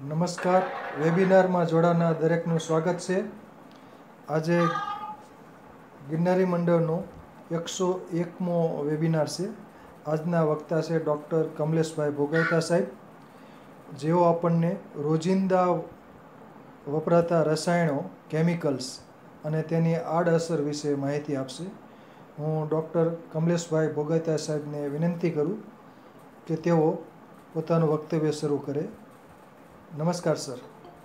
નમસ્કાર. વેબિનારમાં જોડાનાર દરેકનું સ્વાગત છે. આજે ગિરનારી મંડળનો 101મો વેબિનાર છે. આજના વક્તા છે ડૉક્ટર કમલેશભાઈ ભોગાયતા સાહેબ, જેઓ આપણને રોજિંદા વપરાતા રસાયણો, કેમિકલ્સ અને તેની આડઅસર વિશે માહિતી આપશે. હું ડૉક્ટર કમલેશભાઈ ભોગાયતા સાહેબને વિનંતી કરું કે તેઓ પોતાનું વક્તવ્ય શરૂ કરે. નમસ્કાર સર.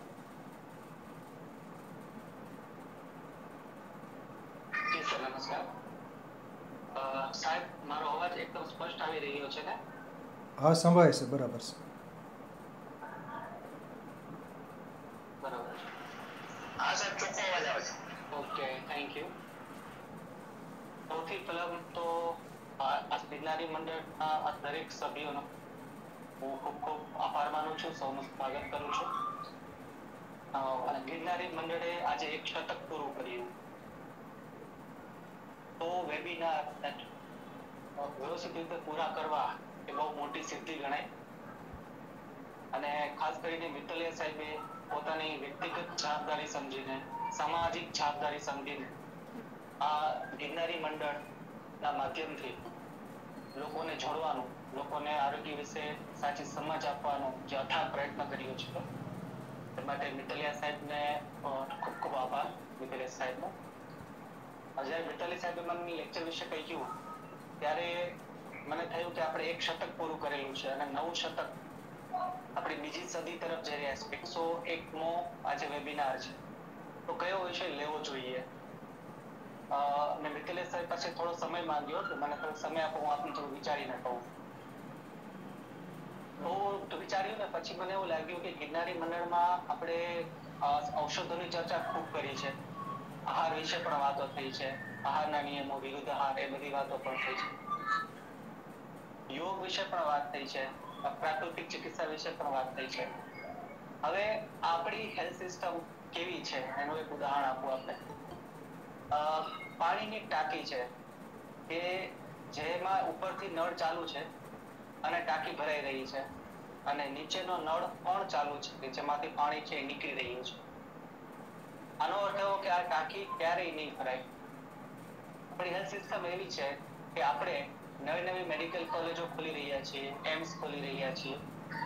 જી સર, નમસ્કાર. સાહેબ, મારો અવાજ એકદમ સ્પષ્ટ આવી રહ્યો છે ને? હા, સંભળાય છે. બરાબર છે. બરાબર. હા સાહેબ, ચોખ્ખો અવાજ આવે છે. Okay, thank you. સૌથી પહેલા તો આ ગિરનારી મંડળના દરેક સભ્યોનો હું ખૂબ ખૂબ આભાર માનું છું, સૌનું સ્વાગત કરું છું. અને ગિરનારી મંડળે આજે એક શતક પૂરું કર્યું. તો વેબિનાર વ્યવસ્થિત રીતે પૂરા કરવા એ બહુ મોટી સિદ્ધિ ગણાય. અને ખાસ કરીને મિત્તલિયા સાહેબે પોતાની વ્યક્તિગત જવાબદારી સમજીને, સામાજિક જવાબદારી સમજીને આ ગિરનારી મંડળના માધ્યમથી લોકોને જોડવાનું, લોકોને આરોગ્ય વિશે સાચી સમજ આપવાનો જે અથાગ પ્રયત્ન કર્યો છે, એ માટે મિત્તલિયા સાહેબને ખૂબ ખૂબ આભાર. મિત્તલિયા સાહેબનો જ્યારે મિત્તલી સાહેબે મને લેક્ચર વિશે કહ્યું ત્યારે મને થયું કે આપણે એક શતક પૂરું કરેલું છે અને નવું શતક આપણી બીજી સદી તરફ જઈ રહ્યા છે. 101મો આજે વેબિનાર છે, તો કયો વિષય લેવો જોઈએ? મેં મિત્તલેશ સાહેબ પાસે થોડો સમય માંગ્યો તો મને થોડો સમય આપો, હું આપને થોડું વિચારીને કહું. તો વિચાર્યું ને પછી મને એવું લાગ્યું કે ગિરનારી મંડળમાં આપણે ઔષધોની ચર્ચા ખૂબ કરી છે, આહાર વિશે પણ વાતો થઈ છે, આહારના નિયમો, વિરુદ્ધ આહાર, એ બધી વાતો પણ થઈ છે. યોગ વિશે પણ વાત થઈ છે, પ્રાકૃતિક ચિકિત્સા વિશે પણ વાત થઈ છે. હવે આપણી હેલ્થ સિસ્ટમ કેવી છે એનું એક ઉદાહરણ આપું આપણે. પાણીની ટાંકી છે કે જેમાં ઉપરથી નળ ચાલુ છે અને ટાંકી ભરાઈ રહી છે, અને નીચેનો નળ પણ ચાલુ છે કે જેમાંથી પાણી છે નીકળી રહ્યું છે. આનો અર્થ એવો કે આ ટાંકી ક્યારેય નહીં ભરાય. આપણી હેલ્થ સિસ્ટમ એવી છે કે આપણે નવી નવી મેડિકલ કોલેજો ખોલી રહ્યા છીએ, એમ્સ ખોલી રહ્યા છીએ,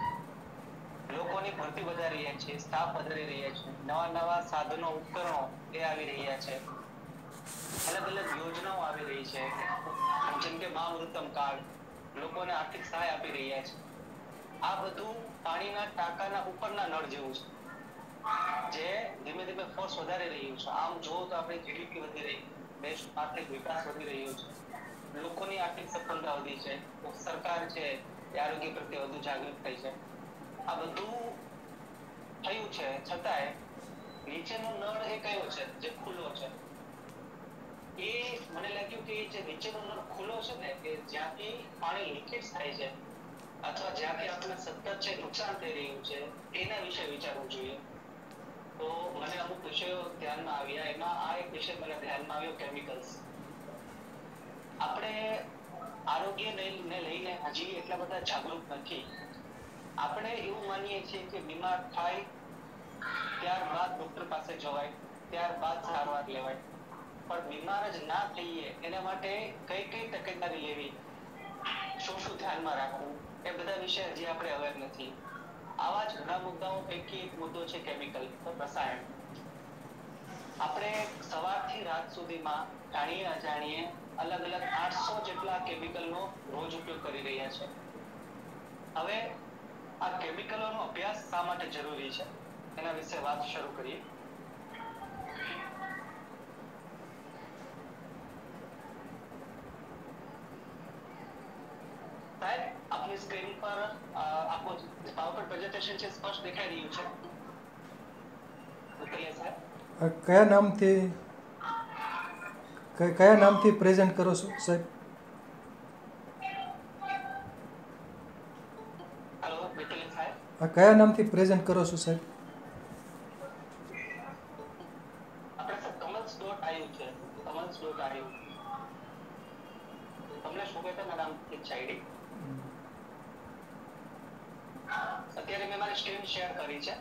લોકોની ભરતી વધારી રહ્યા છીએ, સ્ટાફ વધારી રહ્યા છીએ, નવા નવા સાધનો, ઉપકરણો એ આવી રહ્યા છે, અલગ અલગ યોજનાઓ આવી રહી છે, જેમ કે મહામૃતમ કાર્ડ, લોકોને આર્થિક સહાય આપી રહ્યા છે. આ બધું પાણીના ટાંકાના ઉપરના નળ જેવું છે, જે ધીમે ધીમે ફોર્સ વધારી રહ્યું છે. આમ જોવો તો આપણી જીડીપી વધી રહી છે, દેશનો આર્થિક વિકાસ વધી રહ્યો છે, લોકોની આર્થિક સફળતા વધી છે, સરકાર છે એ આરોગ્ય પ્રત્યે વધુ જાગૃત થઈ છે. આ બધું થયું છે, છતાંય નીચેનો નળ એ કયો છે જે ખુલ્લો છે? એ મને લાગ્યું કે જે નીચેનો નળ ખુલ્લો છે ને, કે જ્યાંથી પાણી લીકેજ થાય છે અથવા જ્યાંથી આપણને સતત છે નુકસાન થઈ રહ્યું છે, એના વિશે વિચારવું જોઈએ. તો મને અમુક વિષયો ધ્યાનમાં આવ્યા. એમાં આ એક વિષય મને ધ્યાનમાં આવ્યો, કેમિકલ્સ. આપણે આરોગ્યને લઈને હજી એટલા બધા જાગૃત નથી. આપણે એવું માનીએ છીએ કે બીમાર થાય ત્યારબાદ ડોક્ટર પાસે જવાય, ત્યારબાદ સારવાર લેવાય. પણ બીમાર જ ના થઈએ એના માટે કઈ કઈ તકેદારી લેવી, શું શું ધ્યાનમાં રાખવું, એ બધા વિશે હજી આપણે અવેર નથી. આવા જ ઘણા મુદ્દાઓ પૈકી એક મુદ્દો છે કેમિકલ, રસાયણ. આપણે સવારથી રાત સુધીમાં જાણીએ અજાણીએ અલગ અલગ 800 જેટલા કેમિકલનો રોજ ઉપયોગ કરી રહ્યા છે. હવે આ કેમિકલોનો અભ્યાસ શા માટે જરૂરી છે એના વિશે વાત શરૂ કરીએ. સાહેબ, આપની સ્ક્રીન પર આપણું પાવરપોઈન્ટ પ્રેઝન્ટેશન છે, સ્પષ્ટ દેખાઈ રહ્યું છે? ઉતરીએ સાહેબ. કયા નામથી પ્રેઝન્ટ કરો છો સાહેબ? હેલો મિત્તલ સાહેબ. કયા નામથી પ્રેઝન્ટ કરો છો સાહેબ? આપણે સર કમલ્સ ડોટ આયુ છે, કમલ્સ ડોટ આયુ. તમને શું કહેતા નામ છે આઈડી? અત્યારે મેં મારી સ્ક્રીન શેર કરી છે.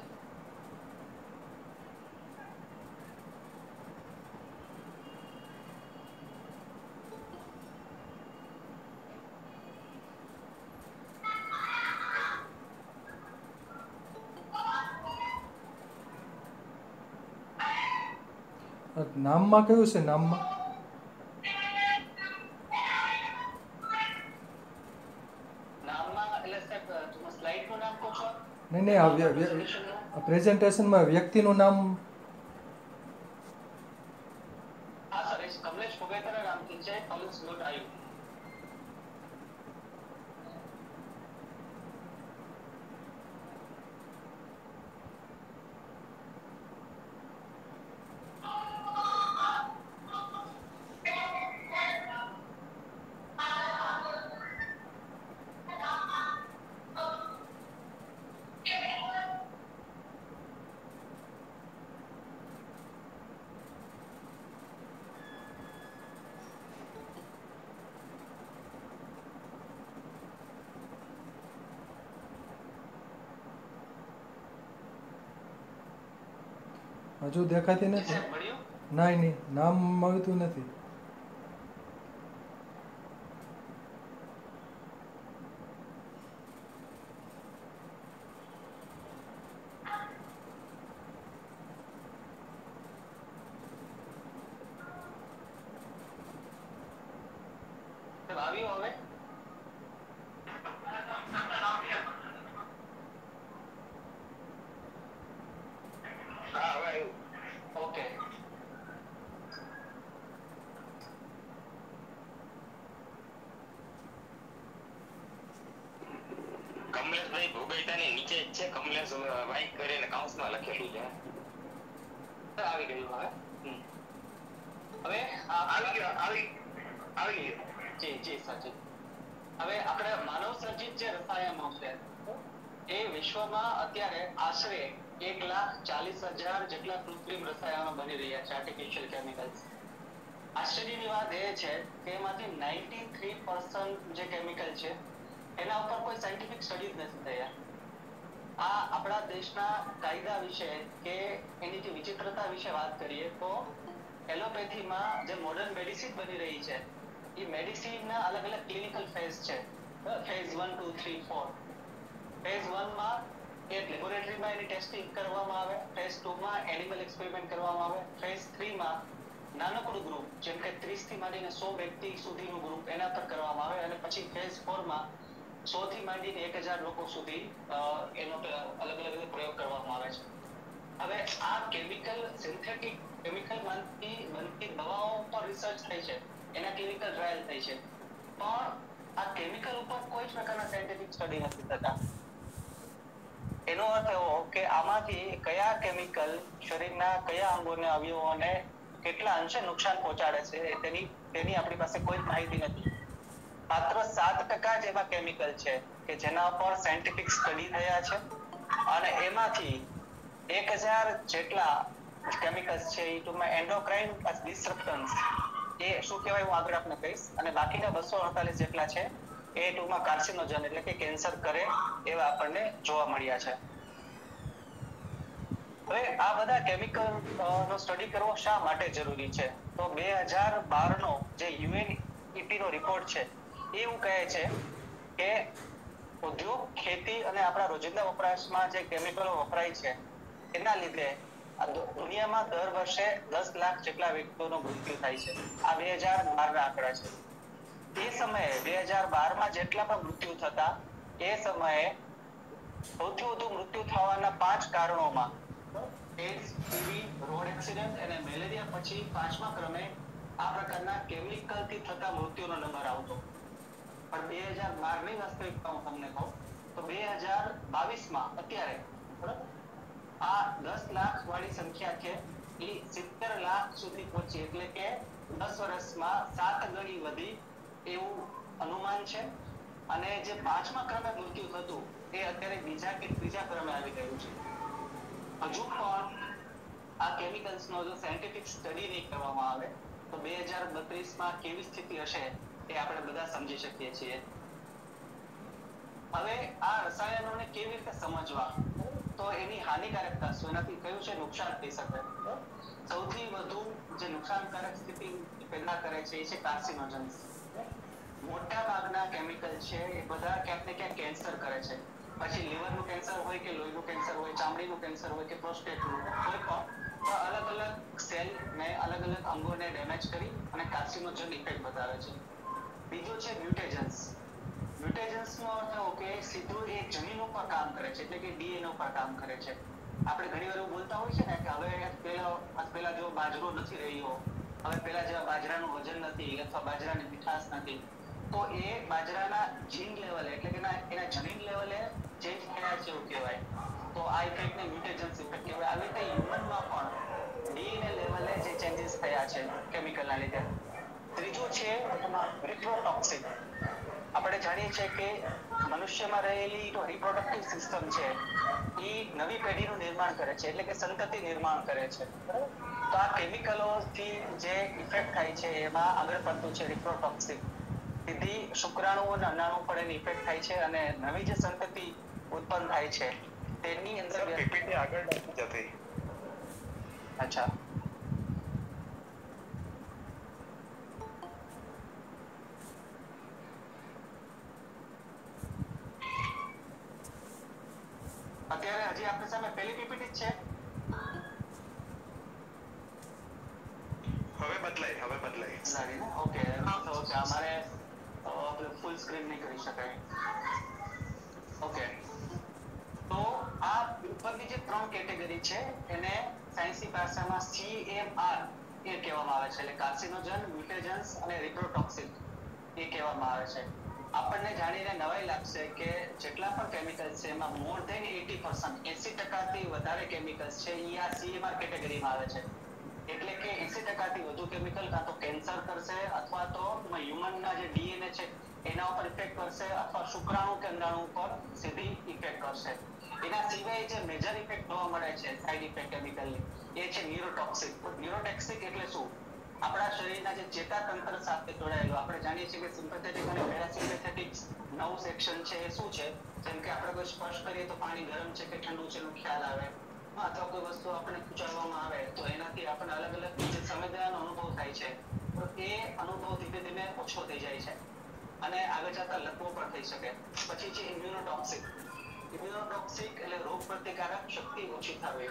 નામમાં કયું છે? નામમાં નામમાં એટલે સાહેબ તમે સ્લાઇડનું નામ કહો છો? નહીં આ પ્રેઝન્ટેશનમાં વ્યક્તિનું નામ. હા સર, એ કમલેશ ભોગેતરા નામથી છે. pulse.iu. હજુ દેખાતી નથી. નહીં નામ મળતું નથી. આવ્યું હવે? ઓકે. કમલેશભાઈ ભોગૈતાની નીચે જ છે. કમલેશભાઈ કરીને કાઉન્સમાં લખેલું છે. આવી ગયું હવે. હવે આવી ગયું. જી સાચી. હવે આપણે માનવ સર્જિત જે રસાયણો છે એ વિશ્વમાં અત્યારે આશરે 1,40,000 જેટલા કૃત્રિમ રસાયણો બની રહ્યા છે, આર્ટિફિશિયલ કેમિકલ્સ. આશ્ચર્યની વાત એ છે કે એમાંથી 93% જે કેમિકલ છે એના ઉપર કોઈ સાયન્ટિફિક સ્ટડી જ નથી થયા. આ આપણા દેશના કાયદા વિશે કે એની જે વિચિત્રતા વિશે વાત કરીએ તો એલોપેથીમાં જે મોડર્ન મેડિસિન બની રહી છે એ મેડિસિનના અલગ અલગ ક્લિનિકલ ફેઝ છે. ફેઝ 1, 2, 3, 4. ફેઝ 1 માં એ લેબોરેટરીમાં એની ટેસ્ટિંગ કરવામાં આવે. ફેઝ 2 માં એનિમલ એક્સપેરિમેન્ટ કરવામાં આવે. ફેઝ 3 માં નાનકડું ગ્રુપ જેમ કે 30 થી માંડીને 100 વ્યક્તિ સુધીનું ગ્રુપ એના પર કરવામાં આવે અને પછી ફેઝ 4 માં 100 થી માંડીને 1000 લોકો સુધી એનો અલગ અલગ પ્રયોગ કરવામાં આવે છે. હવે આ કેમિકલ સિન્થેટિક કેમિકલમાંથી બનતી દવાઓ પર રિસર્ચ થઈ છે, એના ક્લિનિકલ ટ્રાયલ થઈ છે, પણ આ કેમિકલ ઉપર કોઈ જ પ્રકારના સાયન્ટિફિક સ્ટડી નથી થતા. એનો અર્થ એવો કે આમાંથી કયા કેમિકલ શરીરના કયા અંગોને અવયવોને કેટલા અંશે નુકસાન પહોંચાડે છે તેની આપણી પાસે કોઈ માહિતી નથી. માત્ર 7% જ એવા કેમિકલ છે કે જેના પર સાયન્ટિફિક સ્ટડી થયા છે અને એમાંથી 1000 જેટલા કેમિકલ્સ છે એ ટૂંકમાં એન્ડોક્રાઇન ડિસરપ્ટન્સ એ શું કહેવાય હું આગળ આપને કહીશ, અને બાકીના 248 જેટલા છે એ ટૂંકમાં કાર્સિનોજન એટલે કે કેન્સર કરે એવા આપણને જોવા મળ્યા છે. હવે આ બધા કેમિકલ નો સ્ટડી કરવો શા માટે જરૂરી છે? તો 2012 નો જે યુએનઈપી નો રિપોર્ટ છે એ એવું કહે છે કે ઉદ્યોગ, ખેતી અને આપણા રોજિંદા વપરાશમાં જે કેમિકલો વપરાય છે એના લીધે દુનિયામાં દર વર્ષે 10 લાખ જેટલા વ્યક્તિઓનું મૃત્યુ થાય છે. આ 2012 ના આંકડા છે. એ સમયે 2012 માં જેટલા પણ મૃત્યુ થતા એ સમયે સૌથી વધુ મૃત્યુ થવાના 5 કારણોમાં એડ્સ, ટીબી, રોડ એક્સિડન્ટ અને મેલેરિયા પછી 5મા ક્રમે આ પ્રકારના કેમિકલથી થતા મૃત્યુનો નંબર આવતો. પણ 2012 ની વાસ્તવિકતા હું તમને કહું તો 2022માં અત્યારે આ 10 લાખ વાળી સંખ્યા છે એ 70 લાખ સુધી પહોંચી, એટલે કે 10 વર્ષમાં 7 ગણી વધી એવું અનુમાન છે. અને જે 5મા ક્રમે મૃત્યુ થતું એ અત્યારે બીજા કે ત્રીજા ક્રમે આવી ગયું છે. હજુ પણ આ કેમિકલ્સનો જો સાયન્ટિફિક સ્ટડી નહીં કરવામાં આવે તો 2032માં કેવી સ્થિતિ હશે એ આપણે બધા સમજી શકીએ છીએ. હવે આ રસાયણોને કેવી રીતે સમજવા તો એની હાનિકારકતા શું, એનાથી કયું છે નુકસાન થઈ શકે. સૌથી વધુ જે નુકસાનકારક સ્થિતિ પેદા કરે છે એ છે કાર્સિનોજન્સ. મોટા ભાગના કેમિકલ છે એ બધા ક્યાંક ને ક્યાંક કેન્સર કરે છે. પછી લીવરનું કેન્સર હોય કે લોહીનું કેન્સર હોય, ચામડીનું કેન્સર હોય કે પ્રોસ્ટેટનું, કોઈ પણ અલગ અલગ સેલ ને અલગ અલગ અંગોને ડેમેજ કરી અને કાર્સિનોજન ઇફેક્ટ બતાવે છે. બીજું છે મ્યુટેજન્સ. મ્યુટેજન્સનો અર્થ એવો કે સીધું એ જનીન ઉપર કામ કરે છે, એટલે કે ડીએનએ ઉપર કામ કરે છે. આપણે ઘણી વાર એવું બોલતા હોય છે ને કે હવે પેલા જેવો બાજરો નથી રહ્યો, હવે પેલા જેવા બાજરાનું વજન નથી અથવા બાજરાની મીઠાશ નથી. તો એ બાજરાના જીન લેવલે એટલે કે એના જનીન લેવલે ચેન્જ થયા છે એવું કહેવાય. તો આ ઇફેક્ટને મ્યુટેજન્સ ઇફેક્ટ કહેવાય. આવી રીતે હ્યુમનમાં પણ ડીએનએ લેવલે જે ચેન્જીસ થયા છે કેમિકલના લીધે. ત્રીજું છે રિપ્રોટોક્સિક. આપણે જાણીએ છીએ કે મનુષ્યમાં રહેલી રિપ્રોડક્ટિવ સિસ્ટમ છે એ નવી પેઢીનું નિર્માણ કરે છે, એટલે કે સંતતિ નિર્માણ કરે છે. તો આ કેમિકલોથી જે ઇફેક્ટ થાય છે એમાં આગળ પડતું છે રિપ્રોટોક્સિક. સીધી શુક્રાણુ અને અંડાણુ પર એની ઇફેક્ટ થાય છે અને નવી જે સંતતિ ઉત્પન્ન થાય છે તેની અંદર પીપીટી આગળ નથી જતી. અચ્છા, અત્યારે હજી આપણી સામે પહેલી પીપીટી જ છે. હવે બદલાય. સારી ને? Okay, okay. અમારે ફૂલ સ્ક્રીન નહીં કરી શકાય. ઓકે, તો આ ઉપરની જે 3 કેટેગરી છે એને સાયન્સી ભાષામાં CMR એ કહેવામાં આવે છે, એટલે કાર્સિનોજન, મ્યુટેજન્સ અને રિપ્રોટોક્સિક એ કહેવામાં આવે છે. આપણને જાણીને નવાઈ લાગશે કે જેટલા પણ કેમિકલ્સ છે એમાં મોર ધેન 80%, 80% વધારે કેમિકલ્સ છે એ આ CMR કેટેગરીમાં આવે છે. એટલે કે 80% વધુ કેમિકલ કાં તો કેન્સર કરશે અથવા તો હ્યુમનના જે ડીએનએ છે એના ઉપર ઇફેક્ટ કરશે અથવા શુક્રાણુ કે અંડાણુ ઉપર સીધી ઇફેક્ટ કરશે. એના સિવાય જે મેજર ઇફેક્ટ જોવા મળે છે સાઇડ ઇફેક્ટ કેમિકલની એ છે ન્યુરોટોક્સિક. ન્યુરોટોક્સિક એટલે શું? આપણા શરીરના જે ચેતાતંત્ર સાથે જોડાયેલું, આપણે જાણીએ છીએ કે સિમ્પેથેટિક અને પેરાસિમ્પેથેટિક નવું સેક્શન છે એ શું છે? જેમ કે આપણે કોઈ સ્પર્શ કરીએ તો પાણી ગરમ છે કે ઠંડુ છે એનો ખ્યાલ આવે, અથવા કોઈ વસ્તુ આપણે કુચાડવામાં આવે તો એનાથી આપણે અલગ અલગ જે સંવેદનાનો અનુભવ થાય છે તો એ અનુભવ ધીમે ધીમે ઓછો થઈ જાય છે અને આગળ જતા લકવો પણ થઈ શકે. પછી છે ઇમ્યુનોટોક્સિક. ઇમ્યુનોટોક્સિક એટલે રોગ પ્રતિકારક શક્તિ ઓછી થવી.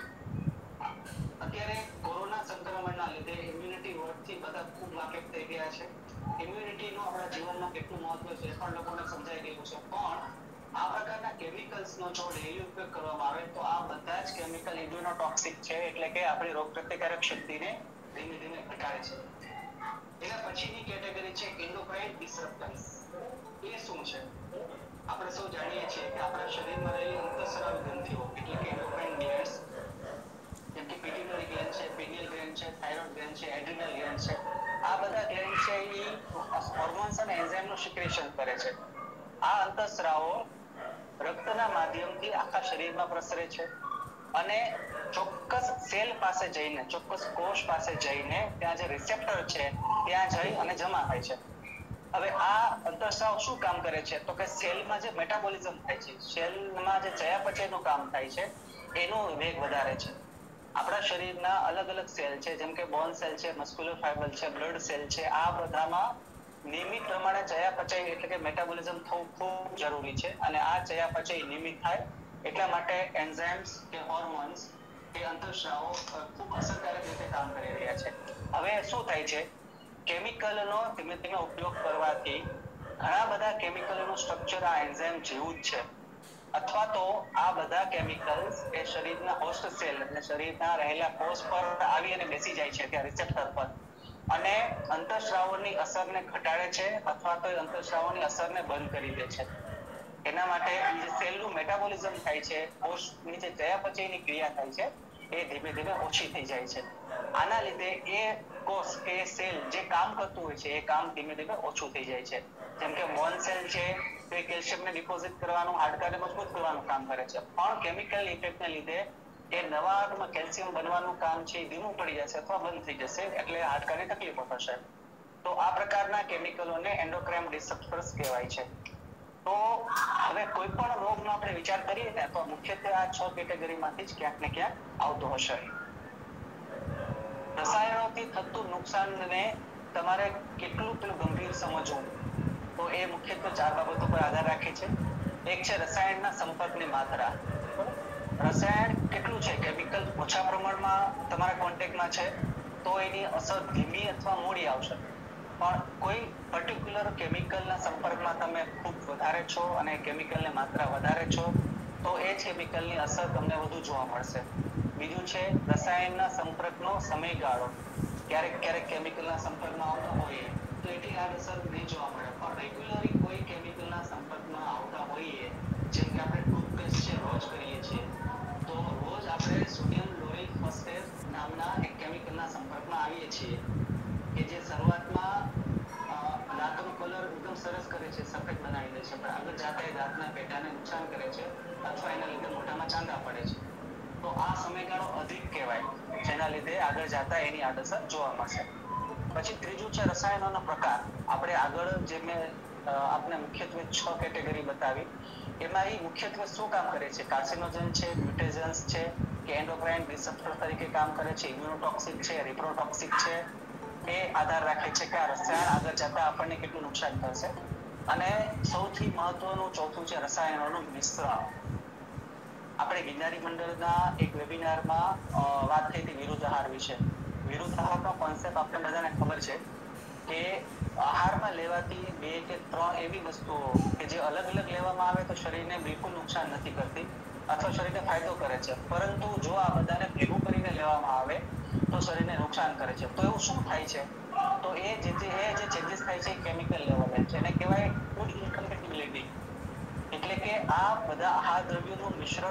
અત્યારે કોરોના સંક્રમણના લીધે ઇમ્યુનિટી વર્ડથી બધા ખૂબ વાકેફ થઈ ગયા છે. ઇમ્યુનિટીનું આપણા જીવનમાં કેટલું મહત્વ છે એ પણ લોકોને સમજાઈ ગયું છે. પણ આ પ્રકારના કેમિકલ્સનો જો ડેલી ઉપયોગ કરવામાં આવે તો આ બધા જ કેમિકલ ઇમ્યુનોટોક્સિક છે, એટલે કે આપણી રોગ પ્રતિકારક શક્તિને ધીમે ધીમે ઘટાડે છે. એના પછીની કેટેગરી છે એન્ડોક્રાઇન ડિસરપ્ટર્સ. એ શું છે? આપણે સૌ જાણીએ છીએ કે આપણા શરીરમાં રહેલી અંતઃસ્રાવી ગ્રંથિઓ એટલે કે એન્ડોક્રાઇન ગ્લેન્ડ્સ, જેમ કે પિટ્યુટરી ગ્લેન્ડ છે, પિનિયલ ગ્લેન્ડ છે, થાઇરોઇડ ગ્લેન્ડ છે, એડ્રિનલ ગ્લેન્ડ છે, આ બધા ગ્લેન્ડ છે એ હોર્મોન્સ અને એન્ઝાઇમનું સિક્રેશન કરે છે. આ અંતઃસ્રાવો રક્તના માધ્યમથી આખા શરીરમાં પ્રસરે છે અને ચોક્કસ સેલ પાસે જઈને, ચોક્કસ કોષ પાસે જઈને ત્યાં જે રિસેપ્ટર છે ત્યાં જઈ અને જમા થાય છે. હવે આ અંતઃસ્રાવ શું કામ કરે છે? તો કે સેલમાં જે મેટાબોલિઝમ થાય છે, સેલમાં જે ચયાપચયનું કામ થાય છે એનો વેગ વધારે છે. આપણા શરીરના અલગ અલગ સેલ છે, જેમ કે બોન સેલ છે, મસ્ક્યુલર ફાઇબર છે, બ્લડ સેલ છે, આ બધામાં નિયમિત પ્રમાણે ચયાપચય એટલે કે મેટાબોલિઝમ થવું ખૂબ જરૂરી છે અને આ ચયાપચય નિયમિત થાય એટલા માટે એન્ઝાઇમ્સ કે હોર્મોન્સ એ અંતઃસ્રાવો ખૂબ અસરકારક રીતે કામ કરી રહ્યા છે. હવે શું થાય છે? કેમિકલનો ધીમે ધીમે ઉપયોગ કરવાથી ઘણા બધા કેમિકલનું સ્ટ્રક્ચર આ એન્ઝાઇમ જેવું જ છે, અથવા તો આ બધા કેમિકલ્સ એ શરીરના હોસ્ટ સેલ એટલે શરીરના રહેલા કોષ પર આવી અને બેસી જાય છે ત્યાં રિસેપ્ટર પર અને અંતઃસ્રાવોની અસરને ઘટાડે છે અથવા તો અંતઃસ્રાવોની અસરને બંધ કરી દે છે. એના માટે જે સેલનું મેટાબોલિઝમ થાય છે, કોષની જે ચયાપચયની ક્રિયા થાય છે એ ધીમે ધીમે ઓછી થઈ જાય છે. આના લીધે એ કોષ કે સેલ જે કામ કરતું હોય છે એ કામ ધીમે ધીમે ઓછું થઈ જાય છે. જેમ કે બોન સેલ છે તે કેલ્શિયમને ડિપોઝિટ કરવાનું, હાડકાને મજબૂત કરવાનું કામ કરે છે, પણ કેમિકલ ઇફેક્ટને લીધે એ નવા કેલ્શિયમ બનવાનું કામ છે એ ધીમું પડી જશે અથવા બંધ થઈ જશે, એટલે હાડકાને તકલીફો થશે. તો આ પ્રકારના કેમિકલોને એન્ડોક્રાઇન ડિસરપ્ટર્સ કહેવાય છે. તો હવે કોઈ પણ રોગનો આપણે વિચાર કરીએ ને તો મુખ્યત્વે આ 6 કેટેગરીમાંથી જ ક્યાંક ને ક્યાંક આવતો હશે. રસાયણોથી થતું નુકસાનને તમારે કેટલું ગંભીર સમજવું, તો એ મુખ્યત્વે 4 બાબતો પર આધાર રાખે છે. એક છે રસાયણના સંપર્કની માત્રા. રસાયણ કેટલું છે, કેમિકલ ઓછા પ્રમાણમાં તમારા કોન્ટેક્ટમાં છે તો એની અસર ધીમી અથવા મોડી આવશે. પણ કોઈ પર્ટિક્યુલર કેમિકલના સંપર્કમાં તમે ખૂબ વધારે છો અને કેમિકલની માત્રા વધારે છો તો એ જ કેમિકલની અસર તમને વધુ જોવા મળશે. બીજું છે રસાયણના સંપર્કનો સમયગાળો. ક્યારેક કેમિકલના સંપર્કમાં આવતા હોઈએ તો એટલી આડઅસર નહીં જોવા મળે, પણ રેગ્યુલરલી કોઈ કેમિકલના સંપર્કમાં આવતા હોઈએ, જેમ કે આપણે ટૂથપેસ્ટ છે રોજ કરીએ છીએ, તો રોજ આપણે સોડિયમ લોરિક ફોસ્ફેટ નામના એક કેમિકલના સંપર્કમાં આવીએ છીએ કે જે શરૂઆતમાં દાંતનો કલર એકદમ સરસ કરે છે, સફેદ બનાવી દે છે, પણ આગળ જતા એ દાંતના પેટાને નુકસાન કરે છે અથવા એના લીધે મોઢામાં ચાંદા પડે છે. તો આ સમયગાળો અધિક કહેવાય, જેના લીધે આગળ જતા એની આડઅસર જોવા મળશે. પછી ત્રીજું છે રસાયણોનો પ્રકાર. આપણે આગળ જે મેં આપણે મુખ્યત્વે 6 કેટેગરી બતાવી, એમાં એ મુખ્યત્વે શું કામ કરે છે, કાર્સિનોજન છે, મ્યુટેજન્સ છે કે એન્ડોક્રાઇન ડિસરપ્ટર તરીકે કામ કરે છે, ઇમ્યુનોટોક્સિક છે, રિપ્રોટોક્સિક છે, એ આધાર રાખે છે કે આ રસાયણ આગળ જતા આપણને કેટલું નુકસાન કરશે. અને સૌથી મહત્વનું ચોથું છે રસાયણોનું મિશ્રણ. આપણે ગિરનારી મંડળના એક વેબિનારમાં વાત થઈ હતી વિરુદ્ધ આહાર વિશે. વિરુદ્ધ આહારનો કોન્સેપ્ટ આપણે બધાને ખબર છે કે આહારમાં લેવાતી 2 કે 3 એવી વસ્તુઓ કે જે અલગ અલગ લેવામાં આવે તો શરીરને બિલકુલ નુકસાન નથી કરતી અથવા શરીરને ફાયદો કરે છે, પરંતુ જો આ બધાને ભેગું કરીને લેવામાં આવે તો શરીરને નુકસાન કરે છે. તો એવું શું થાય છે, તો એ જે ચેન્જીસ થાય છે કેમિકલ લેવલે છે, એને કહેવાય ફૂડ ઇન્કમ્પેટિબિલિટી. એટલે કે આ બધા આહાર દ્રવ્યોનું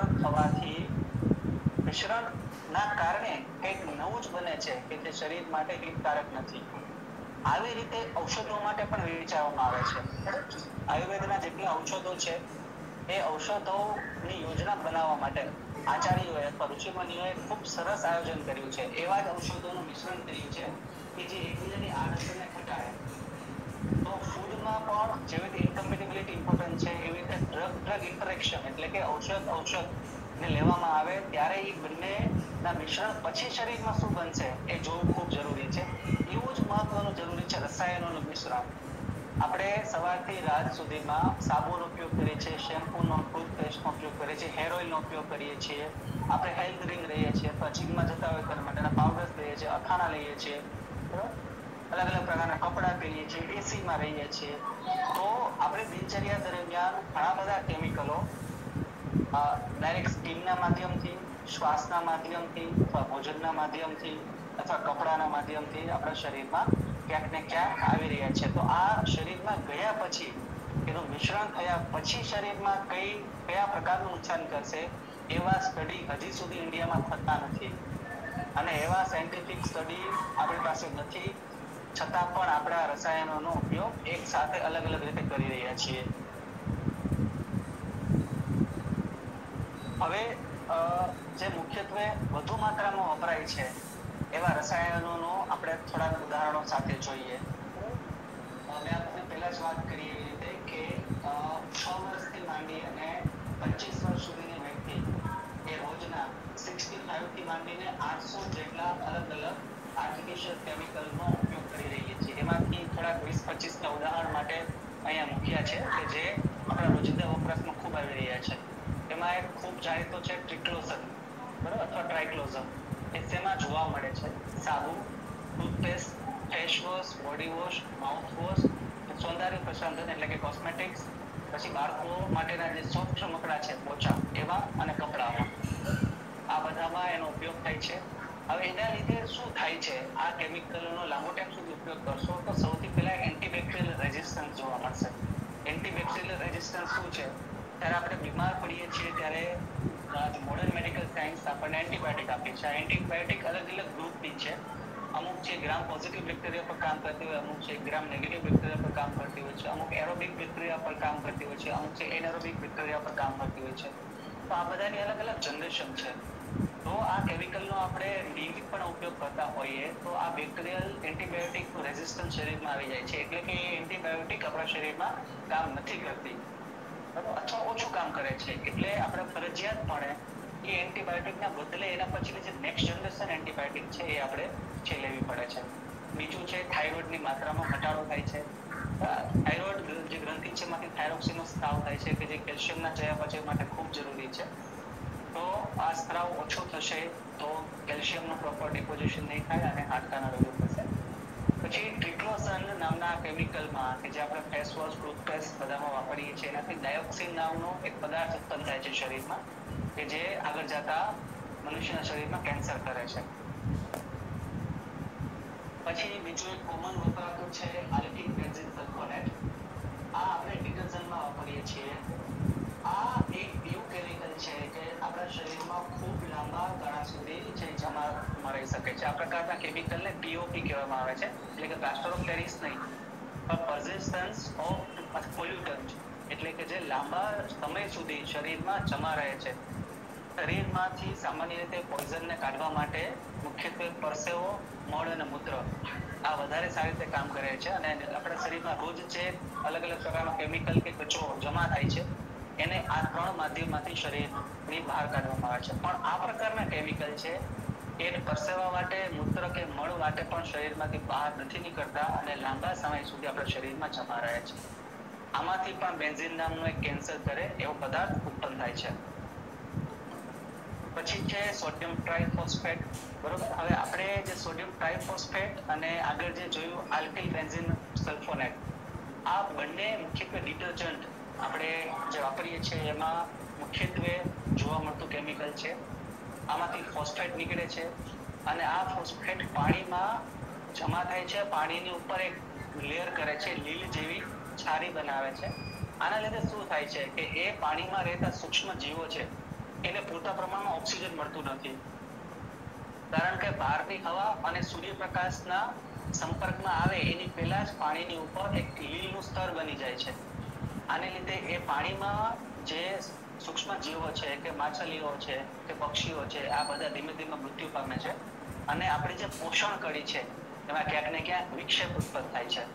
મિશ્રણના કારણે કંઈક નવું જ બને છે કે જે શરીર માટે હિતકારક નથી. આવી રીતે ઔષધો માટે પણ વિચારવામાં આવે છે. આયુર્વેદના જેટલા ઔષધો છે એ ઔષધોની યોજના બનાવવા માટે આચાર્યોએ અથવા ઋષિમુનિઓએ ખૂબ સરસ આયોજન કર્યું છે. એવા જ ઔષધોનું મિશ્રણ કર્યું છે કે જે એકબીજાની આડઅસરને ઘટાડે. તો ફૂડમાં પણ જેવી રીતે ઇન્કમ્પેટિબિલિટી ઇમ્પોર્ટન્ટ છે, એવી રીતે ડ્રગ ઇન્ટરેક્શન એટલે કે ઔષધ ને લેવામાં આવે ત્યારે એ બંનેના મિશ્રણ પછી શરીરમાં શું બનશે એ જોવું ખૂબ જરૂરી છે. એવું જ મહત્વનું જરૂરી છે રસાયણોનું મિશ્રણ. આપણે સવારથી રાત સુધીમાં સાબુનો ઉપયોગ કરીએ છીએ, શેમ્પૂનો, ટૂથપેસ્ટનો ઉપયોગ કરીએ છીએ, હેર ઓઇલનો ઉપયોગ કરીએ છીએ, આપણે હેલ્થ ડ્રિંક લઈએ છીએ અથવા જીમમાં જતા હોય તેના માટેના પાવડર્સ લઈએ છીએ, અથાણા લઈએ છીએ, અલગ અલગ પ્રકારના કપડાં પહેરીએ છીએ, એસીમાં રહીએ છીએ. તો આપણે દિનચર્યા દરમિયાન ઘણા બધા કેમિકલો ડાયરેક્ટ સ્કિનના માધ્યમથી, શ્વાસના માધ્યમથી અથવા ભોજનના માધ્યમથી અથવા કપડાના માધ્યમથી આપણા શરીરમાં ક્યાંક ને ક્યાંક આવી રહ્યા છે. તો આ શરીરમાં ગયા પછી, એનું મિશ્રણ થયા પછી શરીરમાં કયા પ્રકારનું નુકસાન કરશે એવા સ્ટડી હજી સુધી ઇન્ડિયામાં થતા નથી. અને એવા સાયન્ટિફિક સ્ટડી આપણી પાસે નથી, છતાં પણ આપણા રસાયણોનો ઉપયોગ એક સાથે અલગ અલગ રીતે કરી રહ્યા છીએ. હવે જે મુખ્યત્વે વધુ માત્રામાં વપરાય છે એવા રસાયણોનો આપણે થોડાક ઉદાહરણો સાથે જોઈએ. મેં આપને પહેલા જ વાત કરી એવી રીતે કે 6 વર્ષથી માંડી અને 25 વર્ષ સુધીની વ્યક્તિ એ રોજના 65 થી માંડીને 800 જેટલા અલગ અલગ આર્ટિફિશિયલ કેમિકલનો ઉપયોગ કરી રહી છે. એમાંથી થોડાક 20-25 ના ઉદાહરણ માટે અહીંયા મૂક્યા છે કે જે આપણા રોજિંદા વપરાશમાં ખૂબ આવી રહ્યા છે. એમાં એક ખૂબ જાણીતો છે ટ્રિક્લોઝન, બરાબર, અથવા ટ્રાઇક્લોઝન. એ શેમાં જોવા મળે છે? સાબુ, toothpaste, face wash, body wash, mouth wash, સૌંદર્ય પ્રસાધન એટલે કે કોસ્મેટિક્સ, પછી બાળકો માટેના જે સોફ્ટ રમકડા છે પોચા એવા, અને કપડામાં, આ બધામાં એનો ઉપયોગ થાય છે. હવે એના લીધે શું થાય છે, આ કેમિકલનો લાંબો ટાઈમ સુધી ઉપયોગ કરશો તો સૌથી પહેલા એન્ટીબેક્ટેરિયલ રેઝિસ્ટન્સ જોવા મળશે. એન્ટીબેક્ટેરિયલ રેઝિસ્ટન્સ શું છે? ત્યારે આપણે બીમાર પડીએ છીએ ત્યારે મોડર્ન મેડિકલ સાયન્સ આપણને એન્ટીબાયોટિક આપે છે. આ એન્ટીબાયોટિક અલગ અલગ ગ્રુપની છે. અમુક છે ગ્રામ પોઝિટિવ બેક્ટેરિયા પર કામ કરતી હોય, અમુક છે ગ્રામ નેગેટિવ બેક્ટેરિયા પર કામ કરતી હોય છે, અમુક એરોબિક બેક્ટેરિયા પર કામ કરતી હોય છે, અમુક છે એનએરોબિક બેક્ટેરિયા પર કામ કરતી હોય છે. તો આ બધાની અલગ અલગ જનરેશન છે. તો આ કેમિકલનો આપણે નિયમિત પણ ઉપયોગ કરતા હોઈએ તો આ બેક્ટેરિયલ એન્ટીબાયોટિકનું રેઝિસ્ટન્સ શરીરમાં આવી જાય છે. એટલે કે એન્ટીબાયોટિક આપણા શરીરમાં કામ નથી કરતી. અથવા ઓછું કામ કરે છે. એટલે આપણે ફરજિયાતપણે એ એન્ટીબાયોટિકના બદલે એના પછીની જે નેક્સ્ટ જનરેશન એન્ટીબાયોટિક છે એ આપણે છે લેવી પડે છે. બીજું છે થાઇરોઇડની માત્રામાં ઘટાડો થાય છે. થાઇરોઇડ જે ગ્રંથિ છે એમાંથી થાઇરોક્સિનનો સ્ત્રાવ થાય છે કે જે કેલ્શિયમના ચયાપચય માટે ખૂબ જરૂરી છે. તો આ સ્ત્રાવ ઓછો થશે તો કેલ્શિયમનું પ્રોપર ડિપોઝિશન નહીં થાય અને હાડકાના રોગો થશે. પછી ટ્રિક્લોસન નામના કેમિકલમાં કે જે આપણે ફેસ વોશ ટૂથપેસ્ટ બધામાં વાપરીએ છીએ એનાથી ડાયોક્સિન નામનો એક પદાર્થ ઉત્પન્ન થાય છે શરીરમાં કે જે આગળ જતા મનુષ્યના શરીરમાં કેન્સર કરે છે. પછી બીજું એક કોમન વપરાતું છે આલ્કિલ બેન્ઝીન સલ્ફોનેટ. આ આપણે ડિટર્જન્ટમાં વાપરીએ છીએ. આ એક એવું કેમિકલ છે કે આપણા શરીરમાં ખૂબ લાંબા ગાળા સુધી જે જમામાં રહી શકે છે. આ પ્રકારના કેમિકલને પીઓપી કહેવામાં આવે છે, એટલે કે પ્લાસ્ટર ઓફ પેરિસ નહીં, પણ પર્સિસ્ટન્સ ઓફ પોલ્યુટન્ટ, એટલે કે જે લાંબા સમય સુધી શરીરમાં જમા રહે છે. શરીરમાંથી સામાન્ય રીતે પોઈઝનને કાઢવા માટે મુખ્યત્વે પરસેવો, મળ અને મૂત્ર આ વધારે સારી રીતે કામ કરે છે. અને આપણા શરીરમાં રોજ જે અલગ અલગ પ્રકારનો કેમિકલ કે કચરો જમા થાય છે એને આ 3 માધ્યમમાંથી શરીરની બહાર કાઢવામાં આવે છે. પણ આ પ્રકારના કેમિકલ છે એ પરસેવા માટે, મૂત્ર કે મળ માટે પણ શરીરમાંથી બહાર નથી નીકળતા અને લાંબા સમય સુધી આપણા શરીરમાં જમા રહે છે. આમાંથી પણ બેન્ઝીન નામનો એક કેન્સર કરે એવો પદાર્થ ઉત્પન્ન થાય છે. પછી છે સોડિયમ ટ્રાઇફોસ્ફેટ. બરોબર, હવે આપણે જે સોડિયમ ટ્રાઇફોસ્ફેટ અને આગળ જે જોયું આલ્કિલ બેન્ઝીન સલ્ફોનેટ, આ બંને મુખ્યત્વે ડિટર્જન્ટ આપણે જે વાપરીએ છીએ એમાં મુખ્યત્વે જોવા મળતું કેમિકલ છે. આમાંથી ફોસ્ફેટ નીકળે છે અને આ ફોસ્ફેટ પાણીમાં જમા થાય છે, પાણીની ઉપર એક લેયર કરે છે, લીલ જેવી છારી બનાવે છે. આના લીધે શું થાય છે કે એ પાણીમાં રહેતા સૂક્ષ્મ જીવો છે એને પૂરતા પ્રમાણમાં ઓક્સિજન મળતું નથી, કારણ કે બહારની હવા અને સૂર્યપ્રકાશના સંપર્કમાં આવે એની પહેલા જ પાણીની ઉપર એક લીલનું સ્તર બની જાય છે. આને લીધે એ પાણીમાં જે સૂક્ષ્મ જીવો છે કે માછલીઓ છે કે પક્ષીઓ છે આ બધા ધીમે ધીમે મૃત્યુ પામે છે અને આપણી જે પોષણ કડી છે એમાં ક્યાંક ને ક્યાંક વિક્ષેપ ઉત્પન્ન થાય છે.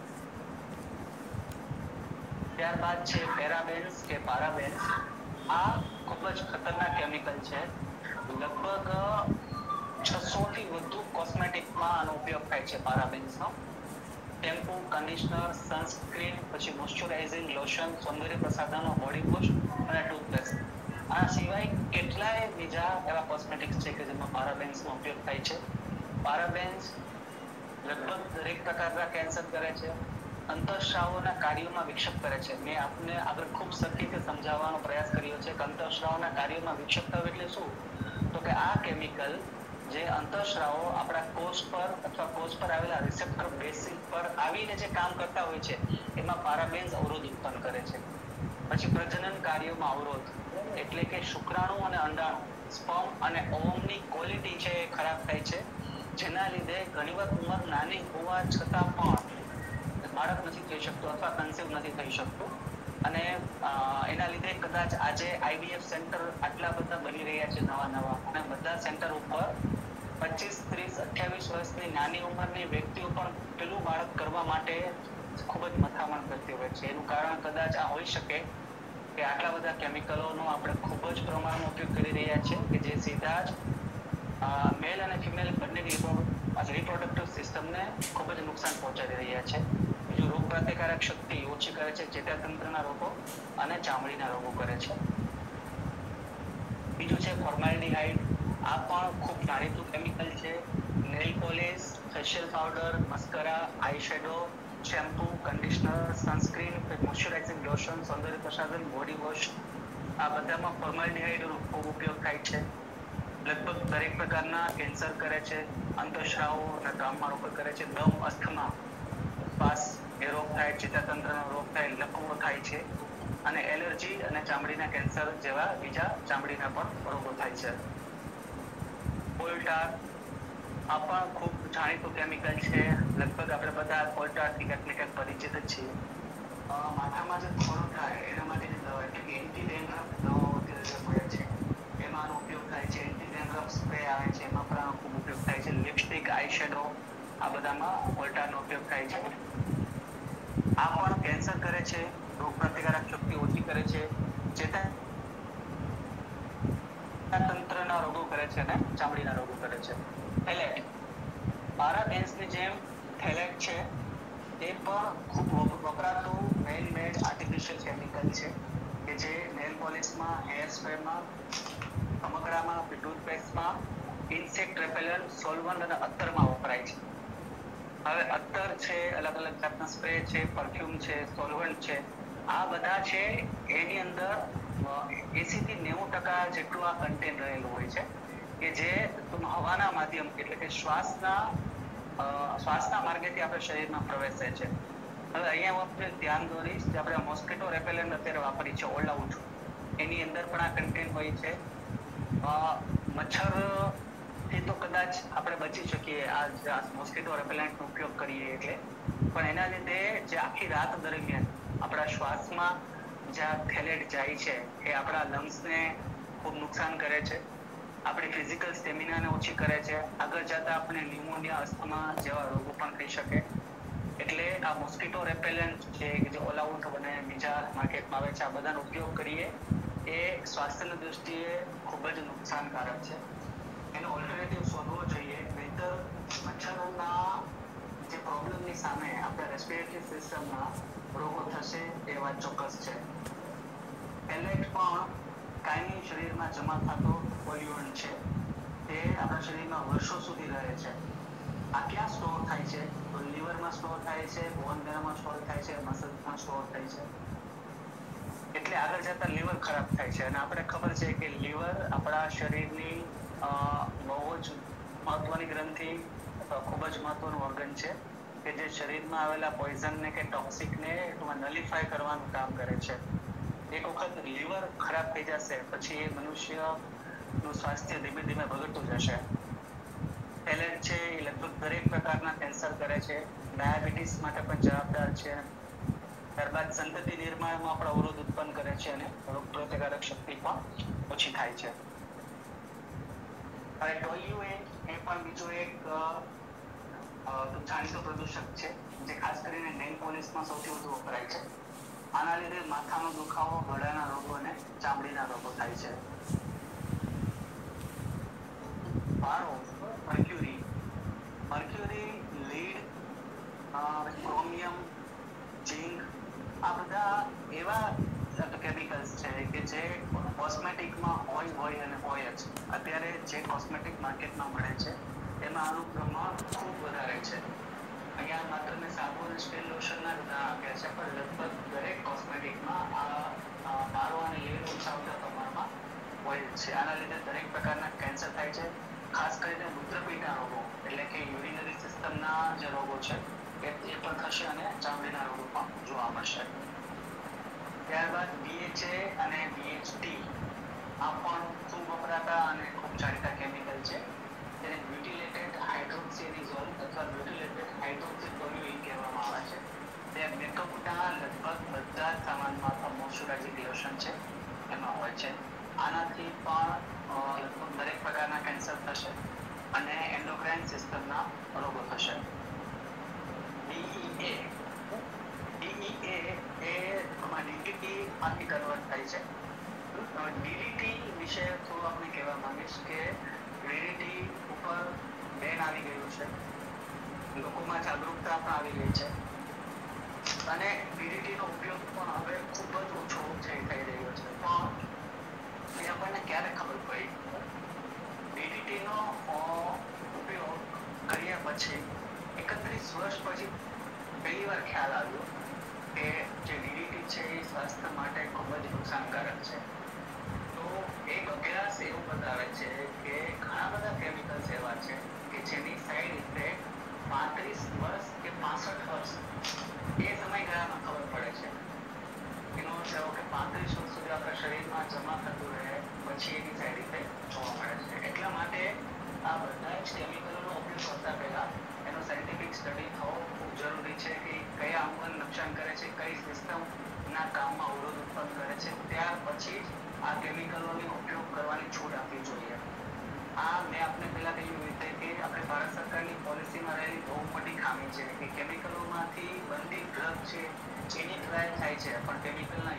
ત્યારબાદ છે પેરાબેન્સ કે પારાબેન્સ. આ ખૂબ જ ખતરનાક કેમિકલ છે. લગભગ 600 થી વધુ કોસ્મેટિકમાં આનો ઉપયોગ થાય છે પારાબેન્સનો. શેમ્પૂ, કન્ડિશનર, સનસ્ક્રીન, પછી મોઇશ્ચરાઇઝિંગ લોશન, સૌંદર્ય પ્રસાધનો, બોડી વોશ અને ટૂથપેસ્ટ. આ સિવાય કેટલાય બીજા એવા કોસ્મેટિક્સ છે કે જેમાં પારાબેન્સનો ઉપયોગ થાય છે. પારાબેન્સ લગભગ દરેક પ્રકારના કેન્સર કરે છે, અંતઃસ્રાવોના કાર્યોમાં વિક્ષેપ કરે છે. મેં આપને આગળ ખૂબ સરખી રીતે સમજાવવાનો પ્રયાસ કર્યો છે કે અંતઃસ્રાવના કાર્યોમાં વિક્ષેપ થયો એટલે શું, તો કે આ કેમિકલ જે અંતઃસ્રાવો આપણા કોષ પર અથવા કોષ પર આવેલા રિસેપ્ટર બેસિસ પર આવીને જે કામ કરતા હોય છે એમાં પારાબેન્સ અવરોધ ઉત્પન્ન કરે છે. પછી પ્રજનન કાર્યોમાં અવરોધ, એટલે કે શુક્રાણુ અને અંડાણુ, સ્પર્મ અને ઓવમની ક્વોલિટી છે એ ખરાબ થાય છે, જેના લીધે ઘણીવાર ઉંમર નાની હોવા છતાં પણ બાળક નથી થઈ શકતું અથવા કન્સીવ નથી થઈ શકતું. અને એના લીધે કદાચ આજે આઈવીએફ સેન્ટર આટલા બધા બની રહ્યા છે નવા અને બધા સેન્ટર ઉપર 25, 30, 28 વર્ષની નાની ઉંમરની વ્યક્તિઓ પણ પેલું બાળક કરવા માટે ખૂબ જ મથામણ કરતી હોય છે. એનું કારણ કદાચ આ હોઈ શકે કે આટલા બધા કેમિકલોનો આપણે ખૂબ જ પ્રમાણમાં ઉપયોગ કરી રહ્યા છે કે જે સીધા જ મેલ અને ફિમેલ બંનેની રિપ્રોડક્ટિવ સિસ્ટમને ખૂબ જ નુકસાન પહોંચાડી રહ્યા છે. બીજું, રોગ પ્રતિકારક શક્તિ ઓછી કરે છે, ચેતાતંત્રના રોગો અને ચામડીના રોગો કરે છે. બીજું છે ફોર્માલ્ડિહાઇડ. આ પણ ખૂબ જાણીતું કેમિકલ છે. Nail polish, facial powder, mascara, eye shadow, shampoo, conditioner, sunscreen, moisturising lotion, સૌંદર્ય પ્રસાધન, બોડી વોશ આ બધામાં ફોર્માલ્ડિહાઇડનો ખૂબ ઉપયોગ થાય છે. લગભગ દરેક પ્રકારના કેન્સર કરે છે, અંતઃસ્રાવો અને ગામમાં રોગ કરે છે, દમ, અસ્થમા, શ્વાસ એ રોગ થાય, ચેતાતંત્રનો રોગ થાય, લકવો થાય છે અને એલર્જી અને ચામડીના કેન્સર જેવા બીજા ચામડીના પણ રોગો થાય છે. કોલટાર આ પણ ખૂબ જાણીતું કેમિકલ છે. લગભગ આપણે બધા કોલટારથી ક્યાંક ને ક્યાંક પરિચિત જ છીએ. માથામાં જે ખોડો થાય એના માટેની દવા એટલે કે એન્ટી ડેન્ડ્રફ દવાઓ અત્યારે જે મળે છે એમાં આનો ઉપયોગ થાય છે. એન્ટી ડેન્ડ્રફ સ્પ્રે આવે છે એમાં પણ આનો ખૂબ ઉપયોગ થાય છે. લિપસ્ટિક, આઈ શેડો આ બધામાં કોલટારનો ઉપયોગ થાય છે. આ પણ કેન્સર કરે છે, રોગ પ્રતિકારક શક્તિ ઓછી ઉત્પત્તિ કરે છે, તંત્રના રોગો કરે છે અને ચામડીના રોગો કરે છે. થેલેટ, પારાબેન્સની જેમ થેલેટ છે એ પણ ખૂબ વપરાતું મેન મેડ આર્ટિફિશિયલ કેમિકલ છે કે જે નેલ પોલિશમાં, હેર સ્પ્રેમાં, રમકડામાં, ટૂથપેસ્ટમાં, ઇન્સેક્ટ રેપેલન્ટ, સોલ્વન્ટ અને અત્તરમાં વપરાય છે. હવે અત્તર છે, અલગ અલગ જાતના સ્પ્રે છે, પરફ્યુમ છે, સોલ્વન્ટ છે, આ બધા છે એની અંદર 80 થી 90% જેટલું આ કન્ટેન્ટ રહેલું હોય છે કે જે હવાના માધ્યમ એટલે કે શ્વાસના માર્ગેથી આપણા શરીરમાં પ્રવેશે છે. હવે અહીંયા હું આપણે ધ્યાન દોરીશ કે આપણે મોસ્કિટો રેપેલન્ટ અત્યારે વાપરી છે ઓલ આઉટ, એની અંદર પણ આ કન્ટેન્ટ હોય છે. મચ્છરથી તો કદાચ આપણે બચી શકીએ આ મોસ્કિટો રેપેલન્ટનો ઉપયોગ કરીએ એટલે, પણ એના લીધે જે આખી રાત દરમિયાન આપણા શ્વાસમાં જ્યાં થેલેટ જાય છે એ આપણા લંગ્સને ખૂબ નુકસાન કરે છે, આપણી ફિઝિકલ સ્ટેમિનાને ઓછી કરે છે, આગળ જતા આપણે ન્યુમોનિયા, અસ્થમા જેવા રોગો પણ થઈ શકે. એટલે આ મોસ્કિટો રેપેલન્ટ છે કે જે ઓલ આઉટ અને બીજા માર્કેટમાં આવે છે, આ બધાનો ઉપયોગ કરીએ એ સ્વાસ્થ્યની દૃષ્ટિએ ખૂબ જ નુકસાનકારક છે. એનો ઓલ્ટરનેટિવ શોધવો જોઈએ, નહીંતર મચ્છરોના જે પ્રોબ્લેમની સામે આપણે રેસ્પિરેટરી સિસ્ટમના રોગો થશે એ વાત ચોક્કસ છે. થેલેટ પણ કાયમી શરીરમાં જમા થતો પોલ્યુન્ટ છે, તે આપણા શરીરમાં વર્ષો સુધી રહે છે. આ ક્યાં સ્ટોર થાય છે? તો લીવરમાં સ્ટોર થાય છે, બોન મેરોમાં સ્ટોર થાય છે, મસલ્સમાં સ્ટોર થાય છે. એટલે આગળ જતા લીવર ખરાબ થાય છે. અને આપણે ખબર છે કે લીવર આપણા શરીરની બહુ જ મહત્વની ગ્રંથિ, ખૂબ જ મહત્વનું ઓર્ગન છે કે જે શરીરમાં આવેલા પોઈઝનને કે ટોક્સિકને નલિફાય કરવાનું કામ કરે છે. એક વખત લીવર ખરાબ થઈ જશે પછી એ મનુષ્યનું સ્વાસ્થ્ય ધીમે ધીમે બગડતું જશે. થેલેટ છે એ લગભગ દરેક પ્રકારના કેન્સર કરે છે, ડાયાબિટીસ માટે પણ જવાબદાર છે, ત્યારબાદ સંતતિ નિર્માણમાં પણ અવરોધ ઉત્પન્ન કરે છે અને રોગ પ્રતિકારક શક્તિ પણ ઓછી થાય છે. હવે ટોલ્યુએન એ પણ બીજો એક જાણીતો પ્રદૂષક છે જે ખાસ કરીને નેલ પોલિશમાં સૌથી વધુ વપરાય છે. આના લીધે માથાનો દુખાવો, ગળાના રોગો અને ચામડીના રોગો થાય છે. મર્ક્યુરી, લીડ, ક્રોમિયમ, ઝિંક આ બધા એવા કેમિકલ્સ છે કે જે કોસ્મેટિકમાં હોય અને હોય જ. અત્યારે જે કોસ્મેટિક માર્કેટમાં મળે છે એમાં આનું પ્રમાણ ખૂબ વધારે છે. અહીંયા માત્ર મેં સાબુ અને સ્ટીલ લોશનના જ ના આપ્યા છે, પણ લગભગ દરેક કોસ્મેટિકમાં આ મારો અને લીડ ઓછા પ્રમાણમાં હોય છે. આના લીધે દરેક પ્રકારના કેન્સર થાય છે, ખાસ કરીને મૂત્રપીંડના રોગો એટલે કે યુરિનરી સિસ્ટમના જે રોગો છે એ પણ થશે અને ચામડીના રોગો પણ જોવા મળશે. ત્યારબાદ BHA અને BHT આ પણ ખૂબ વપરાતા અને ખૂબ જાણીતા કેમિકલ છે. તેને બ્યુટિલેટેડ હાઇડ્રોક્સિનિઝોલ અથવા બ્યુટિલેટેડ હાઇડ્રોક્સીટોલ્યુઇન કહેવામાં આવે છે. તે મેકઅપના લગભગ બધા જ સામાનમાં અથવા મોઇશ્ચરાઇઝિંગ લોશન છે એમાં હોય છે. આનાથી પણ લગભગ દરેક પ્રકારના કેન્સર થશે અને એન્ડોક્રાઇન સિસ્ટમના રોગો થશે. DEA એ DDT માંથી કન્વર્ટ થાય છે. DDT વિશે થોડું આપણે કહેવા માંગીશ કે DDT ઉપર બેન આવી ગયું છે, લોકોમાં જાગૃતતા પણ આવી ગઈ છે અને DDT નો ઉપયોગ પણ હવે ખૂબ જ ઓછો થઈ રહ્યો છે. પણ એ આપણને ક્યારે ખબર પડી? DDT નો ઉપયોગ કર્યા પછી 31 વર્ષ પછી પહેલી વાર ખ્યાલ આવ્યો કે જે DDT છે એ સ્વાસ્થ્ય માટે ખૂબ જ નુકસાનકારક છે. તો એક અભ્યાસ એવું બતાવે છે કે ઘણા બધા કેમિકલ્સ એવા છે કે જેની સાઈડ ઇફેક્ટ 35 વર્ષ કે 65 વર્ષ એ સમયગાળામાં ખબર પડે છે. એનો અર્થ એવો કે 35 વર્ષ સુધી આપણા શરીરમાં જમા થતું રહે પછી એની સાઈડ ઇફેક્ટ જોવા મળે છે. એટલા માટે આ બધા જ કેમિકલોનો ઉપયોગ કરતા પહેલા એનો સાયન્ટિફિક સ્ટડી થવો ખૂબ જરૂરી છે કે કયા અંગોને નુકસાન કરે છે, કઈ સિસ્ટમના કામમાં અવરોધ ઉત્પન્ન કરે છે, ત્યાર પછી જ આ કેમિકલોનો ઉપયોગ કરવાની છૂટ આપવી જોઈએ. આ મેં આપને પહેલા કહ્યું રીતે કે આપણે ભારત સરકારની પોલિસીમાં રહેલી બહુ મોટી ખામી છે કે કેમિકલોમાંથી બનતી ડ્રગ છે એની ટ્રાયલ થાય છે પણ કેમિકલના યુઝ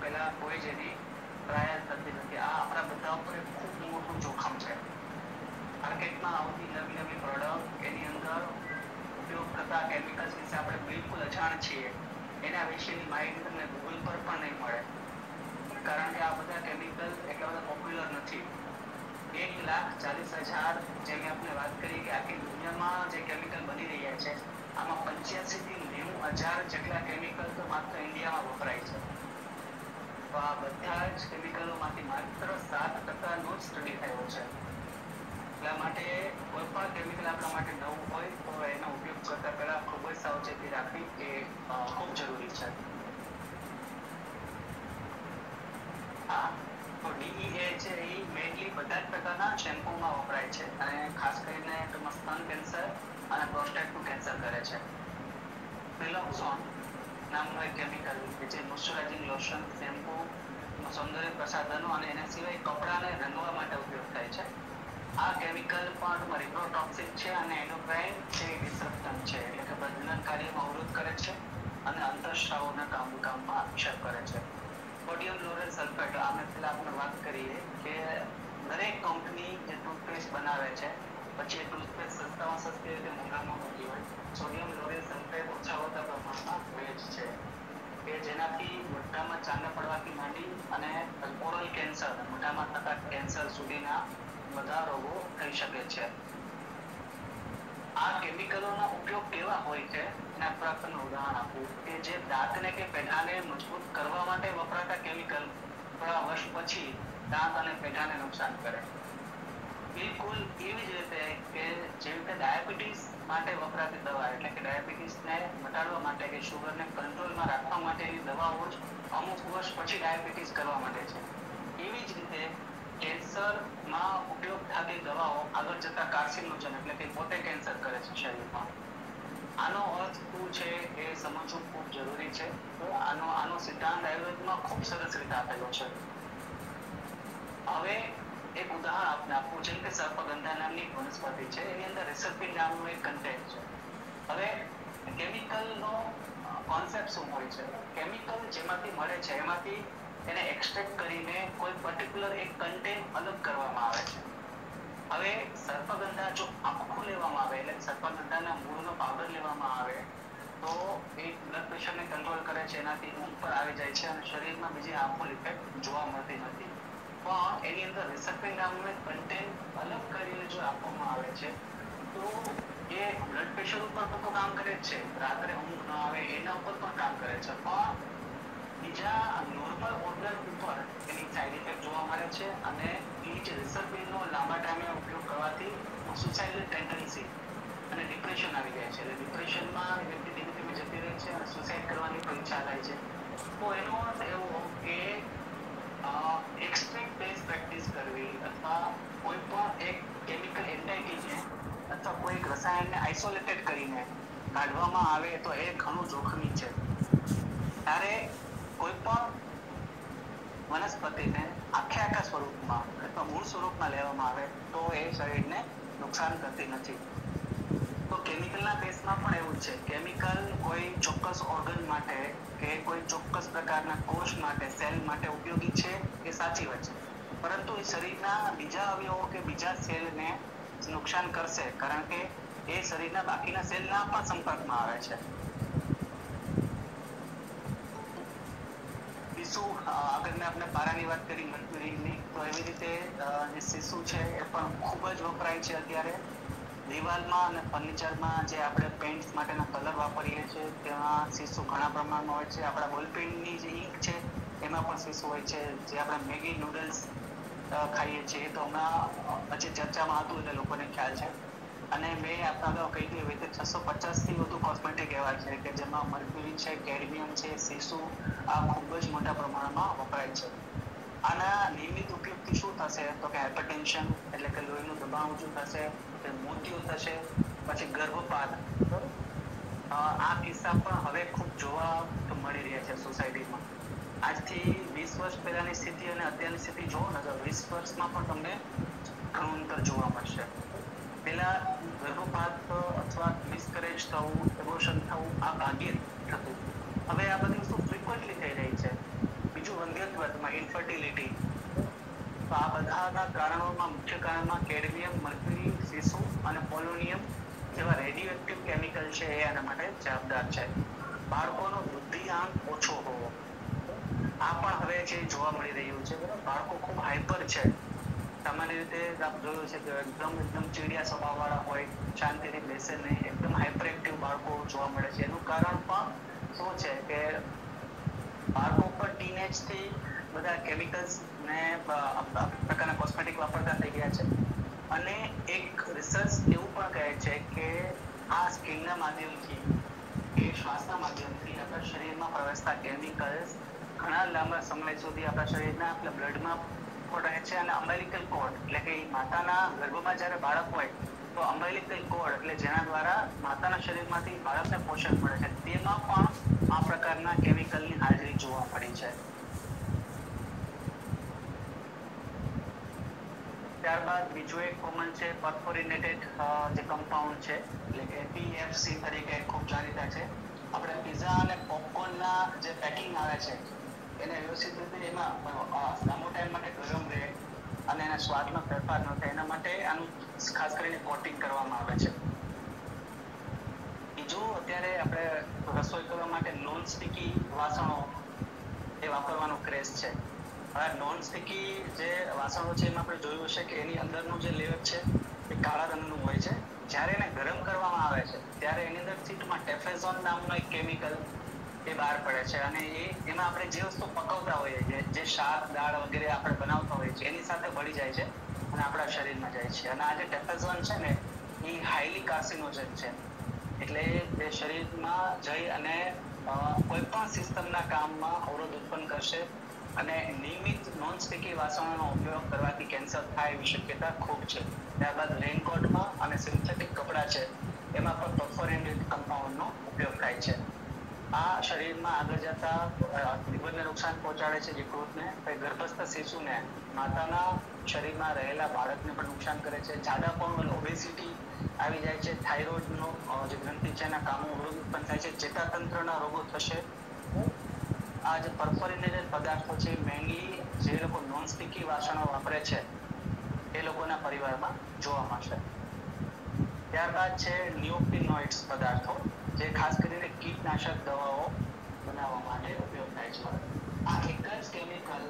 પહેલા કોઈ જ એની ટ્રાયલ થતી નથી. આ આપણા બધા ઉપર એક ખૂબ મોટું જોખમ છે. માર્કેટમાં આવતી નવી નવી પ્રોડક્ટ, એની અંદર ઉપયોગ થતા કેમિકલ્સ વિશે આપણે બિલકુલ અજાણ છીએ. એના વિશેની માહિતી તમને ગૂગલ પર પણ નહીં મળે, કારણ કે આ બધા કેમિકલ એટલા બધા પોપ્યુલર નથી. 1,40,000 જે મેં આપણે વાત કરી કે આખી દુનિયામાં જે કેમિકલ બની રહ્યા છે, આમાં 85 થી 90,000 જેટલા કેમિકલ તો માત્ર ઇન્ડિયામાં વપરાય છે. તો આ બધા જ કેમિકલોમાંથી માત્ર 7% નો જ સ્ટડી થયો છે. એટલા માટે કોઈ પણ કેમિકલ આપણા માટે નવું હોય તો એનો ઉપયોગ કરતા પહેલા ખૂબ જ સાવચેતી રાખવી એ ખૂબ જરૂરી છે. હા, તો DEA છે એ મેઇનલી બધા જ પ્રકારના શેમ્પૂમાં વપરાય છે અને ખાસ કરીને સ્તન કેન્સર અને પ્રોસ્ટેટનું કેન્સર કરે છે. પ્રિલોક્સોન નામનું એક કેમિકલ કે જે મોઇશ્ચરાઇઝિંગ લોશન, શેમ્પૂ, સૌંદર્ય પ્રસાધનો અને એના સિવાય કપડાને રંગવા માટે ઉપયોગ થાય છે. આ કેમિકલ પણ રિપ્રોટોક્સિક છે અને એન્ડોક્રાઇન છે ડિસરપ્ટન્ટ છે, એટલે કે પ્રજનન કાર્યમાં અવરોધ કરે છે અને અંતઃસ્રાવના કામમાં આક્ષેપ કરે છે. સોડિયમ લોરેલ સલ્ફેટ, અમે પહેલા આપણે વાત કરીએ કે દરેક કંપની જે ટૂથપેસ્ટ બનાવે છે, પછી એ ટૂથપેસ્ટ સસ્તામાં સસ્તી રીતે મોંઘામાં મળતી હોય, સોડિયમ લોરેલ સલ્ફેટ ઓછા વધતા પ્રમાણમાં હોય જ છે, કે જેનાથી મોઢામાં ચાંદા પડવાથી માંડી અને ઓરલ કેન્સર, મોઢામાં થતા કેન્સર સુધીના બધા રોગો થઈ શકે છે. આ કેમિકલોના ઉપયોગ કેવા હોય છે એના પર આપણને ઉદાહરણ આપું કે જે દાંતને કે પેઢાને મજબૂત કરવા માટે વપરાતા કેમિકલ થોડા વર્ષ પછી દાંત અને પેઢાને નુકસાન કરે. બિલકુલ એવી જ રીતે કે જે રીતે ડાયાબિટીસ માટે વપરાતી દવા, એટલે કે ડાયાબિટીસને ઘટાડવા માટે કે શુગરને કંટ્રોલમાં રાખવા માટેની દવાઓ જ અમુક વર્ષ પછી ડાયાબિટીસ કરવા માટે છે. એવી જ રીતે કેન્સરમાં ઉપયોગ થતી દવાઓ આગળ જતા કાર્સિનોજન, એટલે કે પોતે કેન્સર કરે છે શરીરમાં. આનો અર્થ શું છે એ સમજવું ખૂબ જરૂરી છે. તો આનો સિદ્ધાંત આયુર્વેદમાં ખૂબ સરસ રીતે આપેલો છે. હવે એક ઉદાહરણ આપણે આપવું, જેમ કે સર્પગંધા નામની વનસ્પતિ છે, એની અંદર રિસર્પિન નામનું એક કન્ટેન્ટ છે. હવે કેમિકલનો કોન્સેપ્ટ શું હોય છે? કેમિકલ જેમાંથી મળે છે એમાંથી એને એક્સટ્રેક્ટ કરીને કોઈ પર્ટિક્યુલર એક કન્ટેન્ટ અલગ કરવામાં આવે છે. હવે સર્પગંધા જો આખું લેવામાં આવે, એટલે સર્પગંધાના મૂળનો પાવડર લેવામાં આવે તો એ બ્લડ પ્રેશરને કંટ્રોલ કરે છે, એનાથી ઊંઘ પર આવી જાય છે અને શરીરમાં બીજી હાર્મફુલ ઇફેક્ટ જોવા મળતી નથી. પણ એની અંદર રિસર્પિન નામનું એક કન્ટેન્ટ અલગ કરીને જો આપવામાં આવે છે તો એ બ્લડ પ્રેશર ઉપર તો કામ કરે જ છે, રાત્રે ઊંઘ ન આવે એના ઉપર પણ કામ કરે છે, પણ બીજા નોર્મલ ઓર્ગન ઉપર એની સાઇડ ઇફેક્ટ જોવા મળે છે. અને એ જે રિસર્પિનનો લાંબા ટાઈમે ઉપયોગ કરવાથી સુસાઇડલ ટેન્ડન્સી અને ડિપ્રેશન આવી જાય છે. એટલે ડિપ્રેશનમાં વ્યક્તિ ધીમે ધીમે જતી રહે છે અને સુસાઇડ કરવાની પણ ઈચ્છા થાય છે. તો એનો અર્થ એવો કે એક્સ્ટ્રેક્ટ બેઝ પ્રેક્ટિસ કરવી અથવા કોઈ પણ એક કેમિકલ એન્ટાઇટીને અથવા કોઈ એક રસાયણને આઇસોલેટેડ કરીને કાઢવામાં આવે તો એ ઘણું જોખમી છે. ત્યારે કોઈ પણ વનસ્પતિને આખા સ્વરૂપમાં અથવા મૂળ સ્વરૂપમાં લેવામાં આવે તો એ શરીરને નુકસાન કરતી નથી. તો કેમિકલના કેસમાં પણ એવું છે. કેમિકલ કોઈ ચોક્કસ ઓર્ગન માટે કે કોઈ ચોક્કસ પ્રકારના કોષ માટે, સેલ માટે ઉપયોગી છે એ સાચી વાત છે, પરંતુ એ શરીરના બીજા અવયવો કે બીજા સેલને નુકસાન કરશે, કારણ કે એ શરીરના બાકીના સેલના પણ સંપર્કમાં આવે છે. શીશુ, આગળ મેં આપણે પારાની વાત કરી મર્ક્યુરીની, તો એવી રીતે જે શીશુ છે એ પણ ખૂબ જ વપરાય છે અત્યારે. દિવાલમાં અને ફર્નિચરમાં જે આપણે પેઇન્ટ્સ માટેના કલર વાપરીએ છીએ તેમાં શીશુ ઘણા પ્રમાણમાં હોય છે. આપણા બોલપેનની જે ઇંક છે એમાં પણ શીશુ હોય છે. જે આપણે મેગી નૂડલ્સ ખાઈએ છીએ તો હમણાં હજી ચર્ચામાં હતું એટલે લોકોને ખ્યાલ છે. અને મેં આપણા અગાઉ કહી દીધું એવી રીતે 650થી વધુ કોસ્મેટિક એવા છે કે જેમાં મર્ક્યુરી છે, કેડમિયમ છે, શીશુ આ ખૂબ જ મોટા પ્રમાણમાં વપરાય છે. આના નિયમિત ઉપયોગથી શું થશે તો કે હાઇપરટેન્શન, એટલે કે લોહીનું દબાણ ઊંચું થશે, મોતિયો થશે, પછી ગર્ભપાત. આ કિસ્સા પણ હવે ખૂબ જોવા મળી રહ્યા છે સોસાયટીમાં. આજથી 20 વર્ષ પહેલાની સ્થિતિ અને અત્યારની સ્થિતિ જોવો ને તો 20 વર્ષમાં પણ તમને ઘણું અંતર જોવા મળશે. પહેલા ગર્ભપાત અથવા મિસકેરેજ થવું, એબોર્શન થવું આ ભાગ્યે થતું. હવે આ બધી વસ્તુ ફ્રીક્વન્ટલી થઈ રહી છે. બીજું વંધ્ય વૃદ્ધાપ્યમાં ઇન્ફર્ટિલિટી, તો આ બધાના કારણોમાં મુખ્ય કારણમાં કેડમિયમ, મર્ક્યુરી, સીસુ અને પોલોનિયમ જેવા રેડિયોએક્ટિવ કેમિકલ છે એ આના માટે જવાબદાર છે. બાળકોનો બુદ્ધિઆંક ઓછો હોવો, આ પણ હવે જે જોવા મળી રહ્યું છે. બાળકો ખૂબ હાઈપર છે. સામાન્ય રીતે આપ જોયું છે કે એકદમ ચીડિયા સ્વભાવવાળા હોય, શાંતિથી બેસે નહીં, એકદમ હાઈપર એક્ટિવ બાળકો જોવા મળે છે. એનું કારણ પણ શું છે કે બાળકો પર ટીનેજથી બધા કેમિકલ્સ ને પ્રકારના કોસ્મેટિક વાપરતા થઈ ગયા છે. અને એક રિસર્ચ એવું પણ કહે છે કે આ સ્કિનના માધ્યમથી કે શ્વાસના માધ્યમથી આપણા શરીરમાં પ્રવેશતા કેમિકલ્સ ઘણા લાંબા સમય સુધી આપણા શરીરના આપણા બ્લડમાં રહે છે. અને અમ્બેલિકલ કોર્ડ એટલે કે માતાના ગર્ભમાં જ્યારે બાળક હોય તો અમ્બેલિકલ કોર્ડ એટલે જેના દ્વારા માતાના શરીરમાંથી બાળકને પોષણ મળે છે, તેમાં પણ આ પ્રકારના કેમિકલની હાજરી જોવા મળી છે. ત્યારબાદ બીજું એક કોમન છે પરફોરિનેટેડ જે કમ્પાઉન્ડ છે એટલે કે PFC તરીકે ખૂબ જાણીતા છે. આપણે પિઝા અને પોપકોર્નના જે પેકિંગ આવે છે એને વ્યવસ્થિત રીતે એમાં લાંબો ટાઈમ માટે ગરમ રહે અને એના સ્વાદમાં ફેરફાર ન થાય એના માટે આનું ખાસ કરીને કોટિંગ કરવામાં આવે છે. બીજું, અત્યારે આપણે રસોઈ કરવા માટે નોન સ્ટિકી વાસણો એ વાપરવાનો ક્રેઝ છે. હવે નોન સ્ટિકી જે વાસણો છે એમાં આપણે જોયું હશે કે એની અંદરનું જે લેયર છે એ કાળા રંગનું હોય છે. જ્યારે એને ગરમ કરવામાં આવે છે ત્યારે એની અંદર સીટમાં ટેફેઝોન નામનો એક કેમિકલ એ બહાર પડે છે. અને એમાં આપણે જે વસ્તુ પકવતા હોઈએ છીએ, જે શાક દાળ વગેરે આપણે બનાવતા હોઈએ છીએ એની સાથે ભળી જાય છે અને આપણા શરીરમાં જાય છે. અને આ જે ટેફેઝોન છે ને એ હાઈલી કાર્સિનોજન છે. એટલે એ શરીરમાં જઈ અને કોઈ પણ સિસ્ટમના કામમાં અવરોધ ઉત્પન્ન કરશે. અને નિયમિત નોન સ્ટિકી વાસણોનો ઉપયોગ કરવાથી કેન્સર થાય એવી શક્યતા ખૂબ છે. ત્યારબાદ રેનકોટમાં અને સિન્થેટિક કપડાં છે એમાં પણ પરફોરેટેડ કમ્પાઉન્ડનો ઉપયોગ થાય છે. આ શરીરમાં આગળ જતા લીવરને નુકસાન પહોંચાડે છે, યકૃતને, ગર્ભસ્થ શિશુને, માતાના શરીરમાં રહેલા બાળકને પણ નુકસાન કરે છે. જાડાપણું ઓબેસિટી આવી જાય છે. થાઇરોઇડનો જે ગ્રંથિ છે એના કામો અવરોધ ઉત્પન્ન થાય છે. ચેતાતંત્રના રોગો થશે. આ જે પરફોરેટેડ પદાર્થો છે મેઇનલી જે લોકો નોન સ્ટિકી વાસણો વાપરે છે એ લોકોના પરિવારમાં જોવા મળશે. ત્યારબાદ છે નિયોક્ટિનોઇડ્સ પદાર્થો, જે ખાસ કરીને કીટનાશક દવાઓ બનાવવા માટે ઉપયોગ થાય છે. આ એક જ કેમિકલ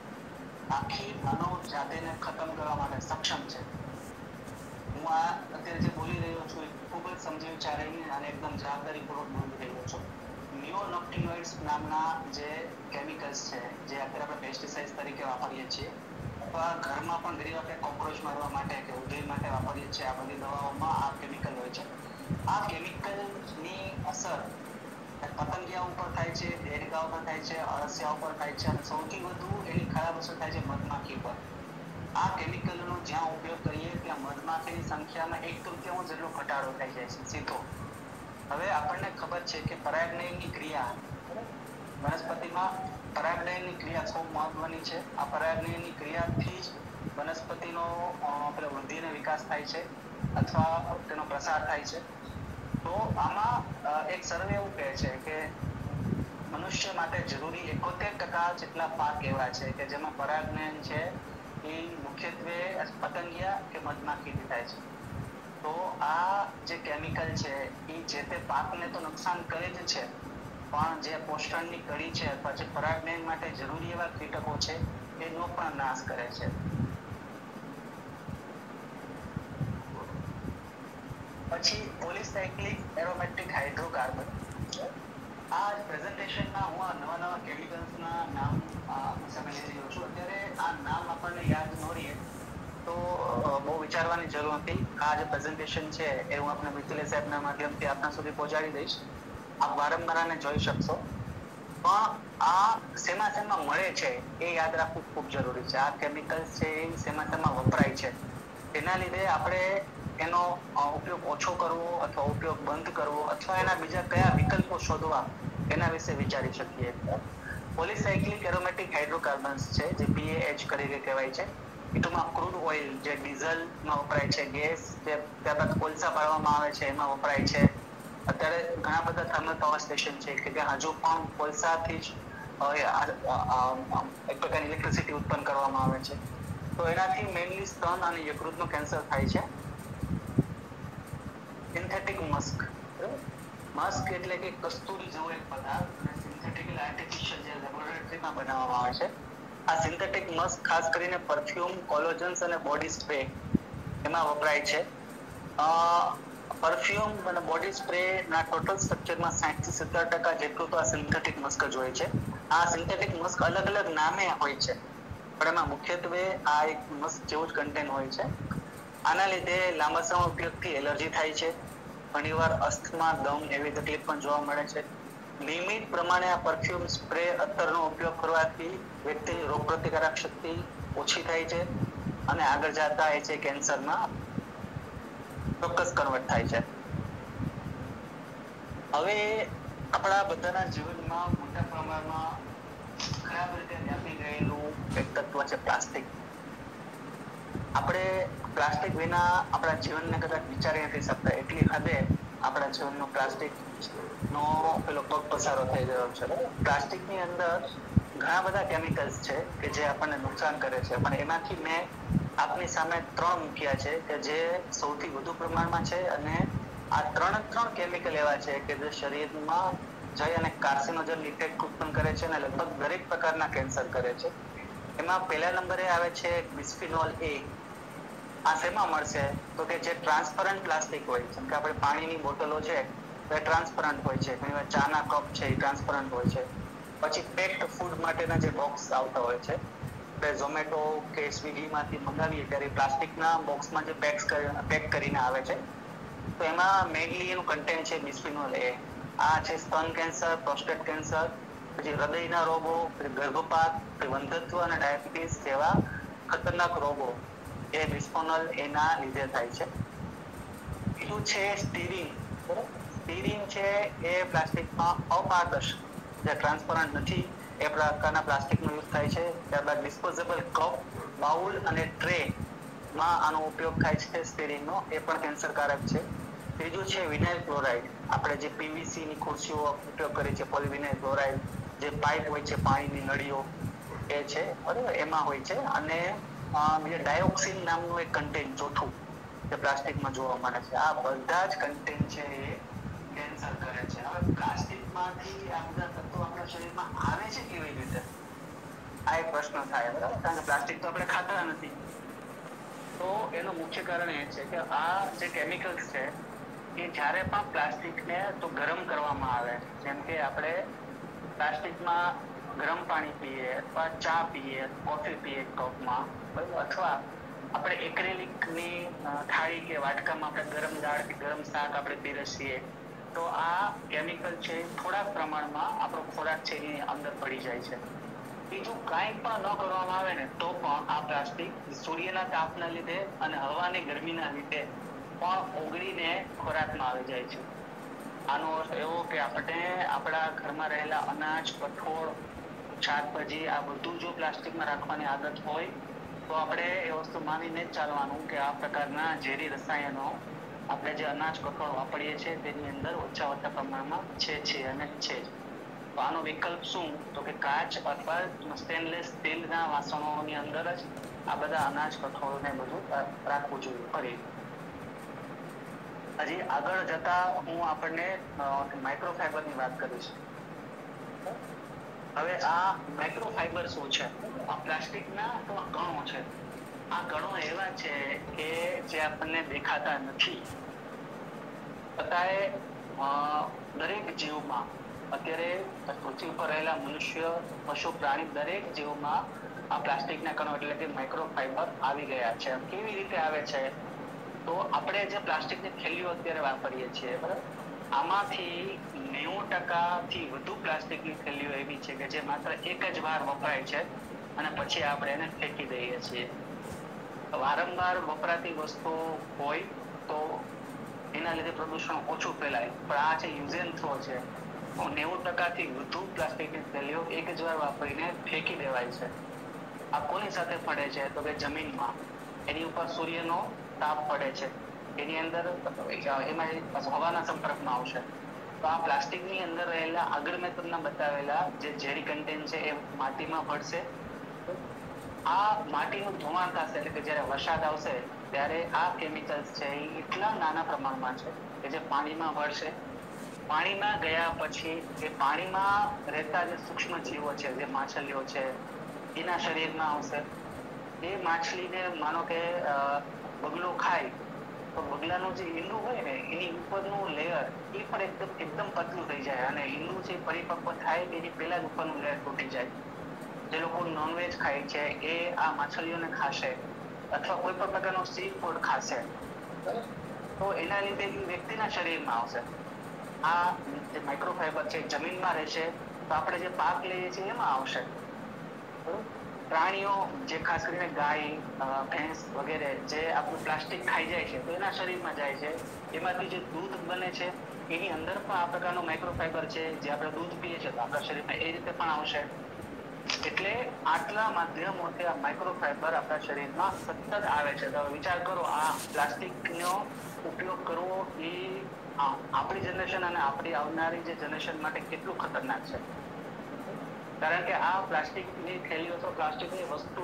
આખી માનવ જાતિને ખતમ કરવા માટે સક્ષમ છે. હું આ અત્યારે જે બોલી રહ્યો છું એ ખૂબ જ સમજી વિચારીને અને એકદમ જવાબદારીપૂર્વક બોલી રહ્યો છું. નિયોનોક્ટિનોઇડ્સ નામના જે કેમિકલ્સ છે જે અત્યારે આપણે પેસ્ટિસાઇડ્સ તરીકે વાપરીએ છીએ અથવા ઘરમાં પણ ઘણી આપણે કોક્રોચ મારવા માટે કે ઉધઈ માટે વાપરીએ છીએ, આ બધી દવાઓમાં આ કેમિકલ હોય છે. આ કેમિકલની અસર પતંગિયા ઉપર થાય છે, દેડકા ઉપર થાય છે, અળસિયા ઉપર થાય છે અને સૌથી વધુ એની ખરાબ અસર થાય છે મધમાખી પર. આ કેમિકલનો જ્યાં ઉપયોગ કરીએ ત્યાં મધમાખીની સંખ્યામાં 1/3 જેટલો ઘટાડો થઈ જાય છે સીધો. હવે આપણને ખબર છે કે પરાગનયનની ક્રિયા વનસ્પતિમાં પરાગનયનની ક્રિયા ખૂબ મહત્વની છે. આ પરાગનયનની ક્રિયાથી જ વનસ્પતિનો વૃદ્ધિ અને વિકાસ થાય છે અથવા તેનો પ્રસાર થાય છે. તો આમાં એક સર્વે એવું કહે છે કે મનુષ્ય માટે જરૂરી 71% જેટલા પાક એવા છે કે જેમાં પરાગનયન છે એ મુખ્યત્વે પતંગિયા કે મધમાખીથી થાય છે. તો આ જે કેમિકલ છે એ જે તે પાકને તો નુકસાન કરે જ છે, પણ જે પોષણની કડી છે અથવા જે પરાગનયન માટે જરૂરી એવા કીટકો છે એનો પણ નાશ કરે છે. પછી પોલિસાયક્લિક એરોમેટિક હાઇડ્રોકાર્બન. આ પ્રેઝન્ટેશનમાં હું નવા કેમિકલ્સના નામ સામે લઈ રહ્યો છું. અત્યારે આ નામ આપણને યાદ ન રહીએ તો બહુ વિચારવાની જરૂર નથી. આ જે પ્રેઝન્ટેશન છે એ હું આપણા મિથિલેશ સાહેબના માધ્યમથી આપના સુધી પહોંચાડી દઈશ. આપ વારંવાર આને જોઈ શકશો. પણ આ શેમાં મળે છે એ યાદ રાખવું ખૂબ જરૂરી છે. આ કેમિકલ્સ છે એ શેમાં વપરાય છે, તેના લીધે આપણે એનો ઉપયોગ ઓછો કરવો અથવા ઉપયોગ બંધ કરવો અથવા એના બીજા કયા વિકલ્પો શોધવા એના વિશે વિચારી શકીએ. પોલિસાયક્લિક એરોમેટિક હાઇડ્રોકાર્બન્સ છે જે PAH તરીકે કહેવાય છે. એમાં ક્રૂડ ઓઇલ જે ડીઝલમાં વપરાય છે, ગેસ જે ત્યારબાદ કોલસા બાળવામાં આવે છે એમાં વપરાય છે. અત્યારે ઘણા બધા થર્મલ પાવર સ્ટેશન છે કે જ્યાં હજુ પણ કોલસાથી જ એક પ્રકારની ઇલેક્ટ્રિસિટી ઉત્પન્ન કરવામાં આવે છે. તો એનાથી મેઇનલી સ્તન અને યકૃતનું કેન્સર થાય છે. સિન્થેટિક મસ્ક, મસ્ક એટલે કે કસ્તુરી જેવો એક પદાર્થ, અને સિન્થેટિક એટલે આર્ટિફિશિયલ જે લેબોરેટરીમાં બનાવવામાં આવે છે. આ સિન્થેટિક મસ્ક ખાસ કરીને પરફ્યુમ, કોલોજન્સ અને બોડી સ્પ્રે એમાં વપરાય છે. પરફ્યુમ અને બોડી સ્પ્રે ના ટોટલ સ્ટ્રક્ચરમાં 60-70% જેટલું તો આ સિન્થેટિક મસ્ક જ હોય છે. આ સિન્થેટિક મસ્ક અલગ અલગ નામે હોય છે, પણ એમાં મુખ્યત્વે આ એક મસ્ક જેવું જ કન્ટેન્ટ હોય છે. આના લીધે લાંબા સમય ઉપયોગથી એલર્જી થાય છે, ઘણીવાર અસ્થમા, દમ એવી તકલીફ પણ જોવા મળે છે. નિયમિત પ્રમાણે આ પરફ્યુમ, સ્પ્રે, અત્તરનો ઉપયોગ કરવાથી વ્યક્તિની રોગપ્રતિકારક શક્તિ ઓછી થાય છે અને આગળ જતા એ છે કેન્સરમાં ચોક્કસ કન્વર્ટ થાય છે. હવે આપણા બધાના જીવનમાં મોટા પ્રમાણમાં ખરાબ રીતે વ્યાપી ગયેલું એક તત્વ છે પ્લાસ્ટિક. આપણે પ્લાસ્ટિક વિના આપણા જીવનને કદાચ વિચારી નથી શકતા, એટલી હદે આપણા જીવનનો પ્લાસ્ટિક નો પેલો પગ પસારો થઈ ગયો છે. પ્લાસ્ટિકની અંદર ઘણા બધા કેમિકલ્સ છે કે જે આપણને નુકસાન કરે છે, પણ એમાંથી મેં આપની સામે 3 મૂક્યા છે કે જે સૌથી વધુ પ્રમાણમાં છે, અને આ 3 કેમિકલ એવા છે કે જે શરીરમાં જઈ અને કાર્સિનોજન ઇફેક્ટ ઉત્પન્ન કરે છે અને લગભગ દરેક પ્રકારના કેન્સર કરે છે. એમાં પહેલા નંબરે આવે છે બિસ્ફિનોલ એ. આ શેમાં મળશે? તો કે જે ટ્રાન્સપરન્ટ પ્લાસ્ટિક હોય, જેમ કે આપણે પાણીની બોટલો છે એ ટ્રાન્સપરન્ટ હોય છે, ઘણીવાર ચાના કપ છે એ ટ્રાન્સપરન્ટ હોય છે. પછી પેક્ડ ફૂડ માટેના જે બોક્સ આવતા હોય છે, આપણે ઝોમેટો કે સ્વિગી માંથી મંગાવીએ ત્યારે પ્લાસ્ટિકના બોક્સમાં જે પેક કરીને આવે છે, તો એમાં મેઇનલી એનું કન્ટેન્ટ છે બિસ્ફિનોલ એ. આ છે સ્તન કેન્સર, પ્રોસ્ટેટ કેન્સર, પછી હૃદયના રોગો, ગર્ભપાત, વંધત્વ અને ડાયાબિટીસ જેવા ખતરનાક રોગો એ બિસ્ફિનોલ એના લીધે થાય છે. બીજું છે સ્ટીરીન. સ્ટીરીન છે એ પ્લાસ્ટિકમાં અપારદર્શક, જે ટ્રાન્સપરન્ટ નથી એ પ્રકારના પ્લાસ્ટિકનો યુઝ થાય છે. ત્યારબાદ ડિસ્પોઝેબલ કપ, બાઉલ અને ટ્રે માં આનો ઉપયોગ થાય છે સ્ટીરીનનો, એ પણ કેન્સરકારક છે. ત્રીજું છે વિનાઇલ ક્લોરાઇડ. આપણે જે પીવીસી ની ખુરશીઓ ઉપયોગ કરીએ છીએ, પોલીવિનાઇલ ક્લોરાઇડ, જે પાઇપ હોય છે પાણીની નળીઓ એ છે, બરાબર, એમાં હોય છે. અને બીજા ડાયોક્સિન નામનું એક કન્ટેન્ટ ચોથું જે પ્લાસ્ટિકમાં જોવા મળે છે. આ બધા જ કન્ટેન્ટ છે એ કેન્સર કરે છે. હવે પ્લાસ્ટિકમાંથી આ બધા તત્વો આપણા શરીરમાં આવે છે કેવી રીતે? આ એક પ્રશ્ન થાય, બરાબર, કારણ કે પ્લાસ્ટિક તો આપણે ખાતા નથી. તો એનું મુખ્ય કારણ એ છે કે આ જે કેમિકલ્સ છે એ જ્યારે પણ પ્લાસ્ટિકને તો ગરમ કરવામાં આવે, જેમ કે આપણે પ્લાસ્ટિકમાં ગરમ પાણી પીએ અથવા ચા પીએ, કોફી પીએ કપમાં, બરાબર, અથવા આપણે એક્રેલિકની થાળી કે વાટકામાં આપણે ગરમ દાળ કે ગરમ શાક આપણે પીરસીએ, તો આ કેમિકલ છે થોડાક પ્રમાણમાં આપણો ખોરાક છે એની અંદર પડી જાય છે. બીજું કાંઈ પણ ન કરવામાં આવે ને તો પણ આ પ્લાસ્ટિક સૂર્યના તાપના લીધે અને હવાની ગરમીના લીધે પણ ઓગળીને ખોરાકમાં આવી જાય છે. આનો અર્થ એવો કે આપણે આપણા ઘરમાં રહેલા અનાજ, કઠોળ, શાકભાજી આ બધું જો પ્લાસ્ટિકમાં રાખવાની આદત હોય તો આપણે એ વસ્તુ માનીને જ ચાલવાનું કે આ પ્રકારના ઝેરી રસાયણો આપણે જે અનાજ, કઠોળ વાપરીએ છીએ તેની અંદર ઓછા પ્રમાણમાં છે અને છે જ. તો આનો વિકલ્પ શું? તો કે કાચ અથવા સ્ટેનલેસ સ્ટીલના વાસણોની અંદર જ આ બધા અનાજ, કઠોળને બધું રાખવું જોઈએ. ફરી હજી આગળ જતા હું આપણને માઇક્રોફાઈબરની વાત કરીશ. હવે આ માઇક્રોફાઈબર શું છે? આ પ્લાસ્ટિકના કણો છે. આ કણો એવા છે કે જે આપણને દેખાતા નથી, છતાંય દરેક જીવમાં અત્યારે પૃથ્વી પર રહેલા મનુષ્ય, પશુ, પ્રાણી દરેક જીવમાં આ પ્લાસ્ટિકના કણો એટલે કે માઇક્રોફાઈબર આવી ગયા છે. કેવી રીતે આવે છે? તો આપણે જે પ્લાસ્ટિકની થેલીઓ અત્યારે વાપરીએ છીએ, બરાબર, આમાંથી 90% થી વધુ પ્લાસ્ટિકની થેલીઓ એવી છે કે જે માત્ર એક જ વાર વપરાય છે અને પછી આપણે એને ફેંકી દઈએ છીએ. વારંવાર વપરાતી વસ્તુ હોય તો એના લીધે પ્રદૂષણ ઓછું ફેલાય, પણ આ છે યુઝ એન્ડ થ્રો છે. 90% થી વધુ પ્લાસ્ટિકની થેલીઓ એક જ વાર વાપરીને ફેંકી દેવાય છે. આ કોની સાથે પડે છે? તો કે જમીનમાં. એની ઉપર સૂર્યનો તાપ પડે છે, એની અંદર એમાં હવાના સંપર્કમાં આવશે તો આ પ્લાસ્ટિકની અંદર રહેલા આગળ મેં તમને બતાવેલા જે ઝેરી કન્ટેન્ટ છે એ માટીમાં ભળશે. આ માટીનું ધોવાણ થશે એટલે કે જ્યારે વરસાદ આવશે ત્યારે આ કેમિકલ્સ છે એ એટલા નાના પ્રમાણમાં છે કે જે પાણીમાં ભળશે. પાણીમાં ગયા પછી એ પાણીમાં રહેતા જે સૂક્ષ્મ જીવો છે, જે માછલીઓ છે, એના શરીરમાં આવશે. એ માછલીને માનો કે બગલો ખાય તો બગલાનું જે ઈંડું હોય ને એની ઉપરનું લેયર એ પણ એકદમ પતલું થઈ જાય અને ઈંડું જે પરિપક્વ થાય એની પહેલા જ ઉપરનું લેયર તૂટી જાય. જે લોકો નોનવેજ ખાય છે એ આ માછલીઓને ખાશે અથવા કોઈ પણ પ્રકારનો સી ફૂડ ખાશે તો એના લીધે એ વ્યક્તિના શરીરમાં આવશે. આ જે માઇક્રોફાઈબર છે જમીનમાં રહેશે તો આપણે જે પાક લઈએ છીએ એમાં આવશે. પ્રાણીઓ જે ખાસ કરીને ગાય, ભેંસ વગેરે જે આપણું પ્લાસ્ટિક ખાઈ જાય છે તો એના શરીરમાં જાય છે. એમાંથી જે દૂધ બને છે એની અંદર પણ આ પ્રકારનો માઇક્રોફાઈબર છે. જે આપણે દૂધ પીએ છીએ તો આપણા શરીરમાં એ રીતે પણ આવશે. એટલે આટલા માધ્યમોથી આ માઇક્રોફાઈબર આપણા શરીરમાં સતત આવે છે. તો વિચાર કરો આ પ્લાસ્ટિકનો ઉપયોગ કરવો એ આપણી જનરેશન અને આપણી આવનારી જે જનરેશન માટે કેટલું ખતરનાક છે. કારણ કે આ પ્લાસ્ટિકની થેલીઓ તો પ્લાસ્ટિકની વસ્તુ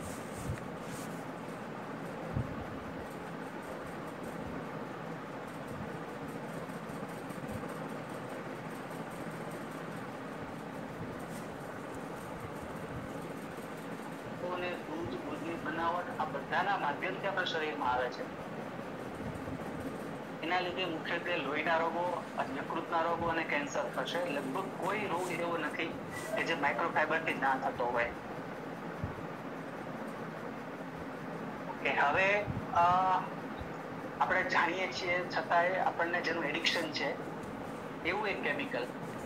દૂધની બનાવટ આ બધાના માધ્યમથી આપણા શરીરમાં આવે છે. એના લીધે મુખ્યત્વે લોહીના રોગો, યકૃતના રોગો અને કેન્સર થશે. લગભગ કોઈ રોગ એવો નથી કે જે માઇક્રોફાઈબરથી ના થતો હોય. કે હવે આપણે જાણીએ છીએ છતાંય આપણને જેનું એડિક્શન છે એવું એક કેમિકલ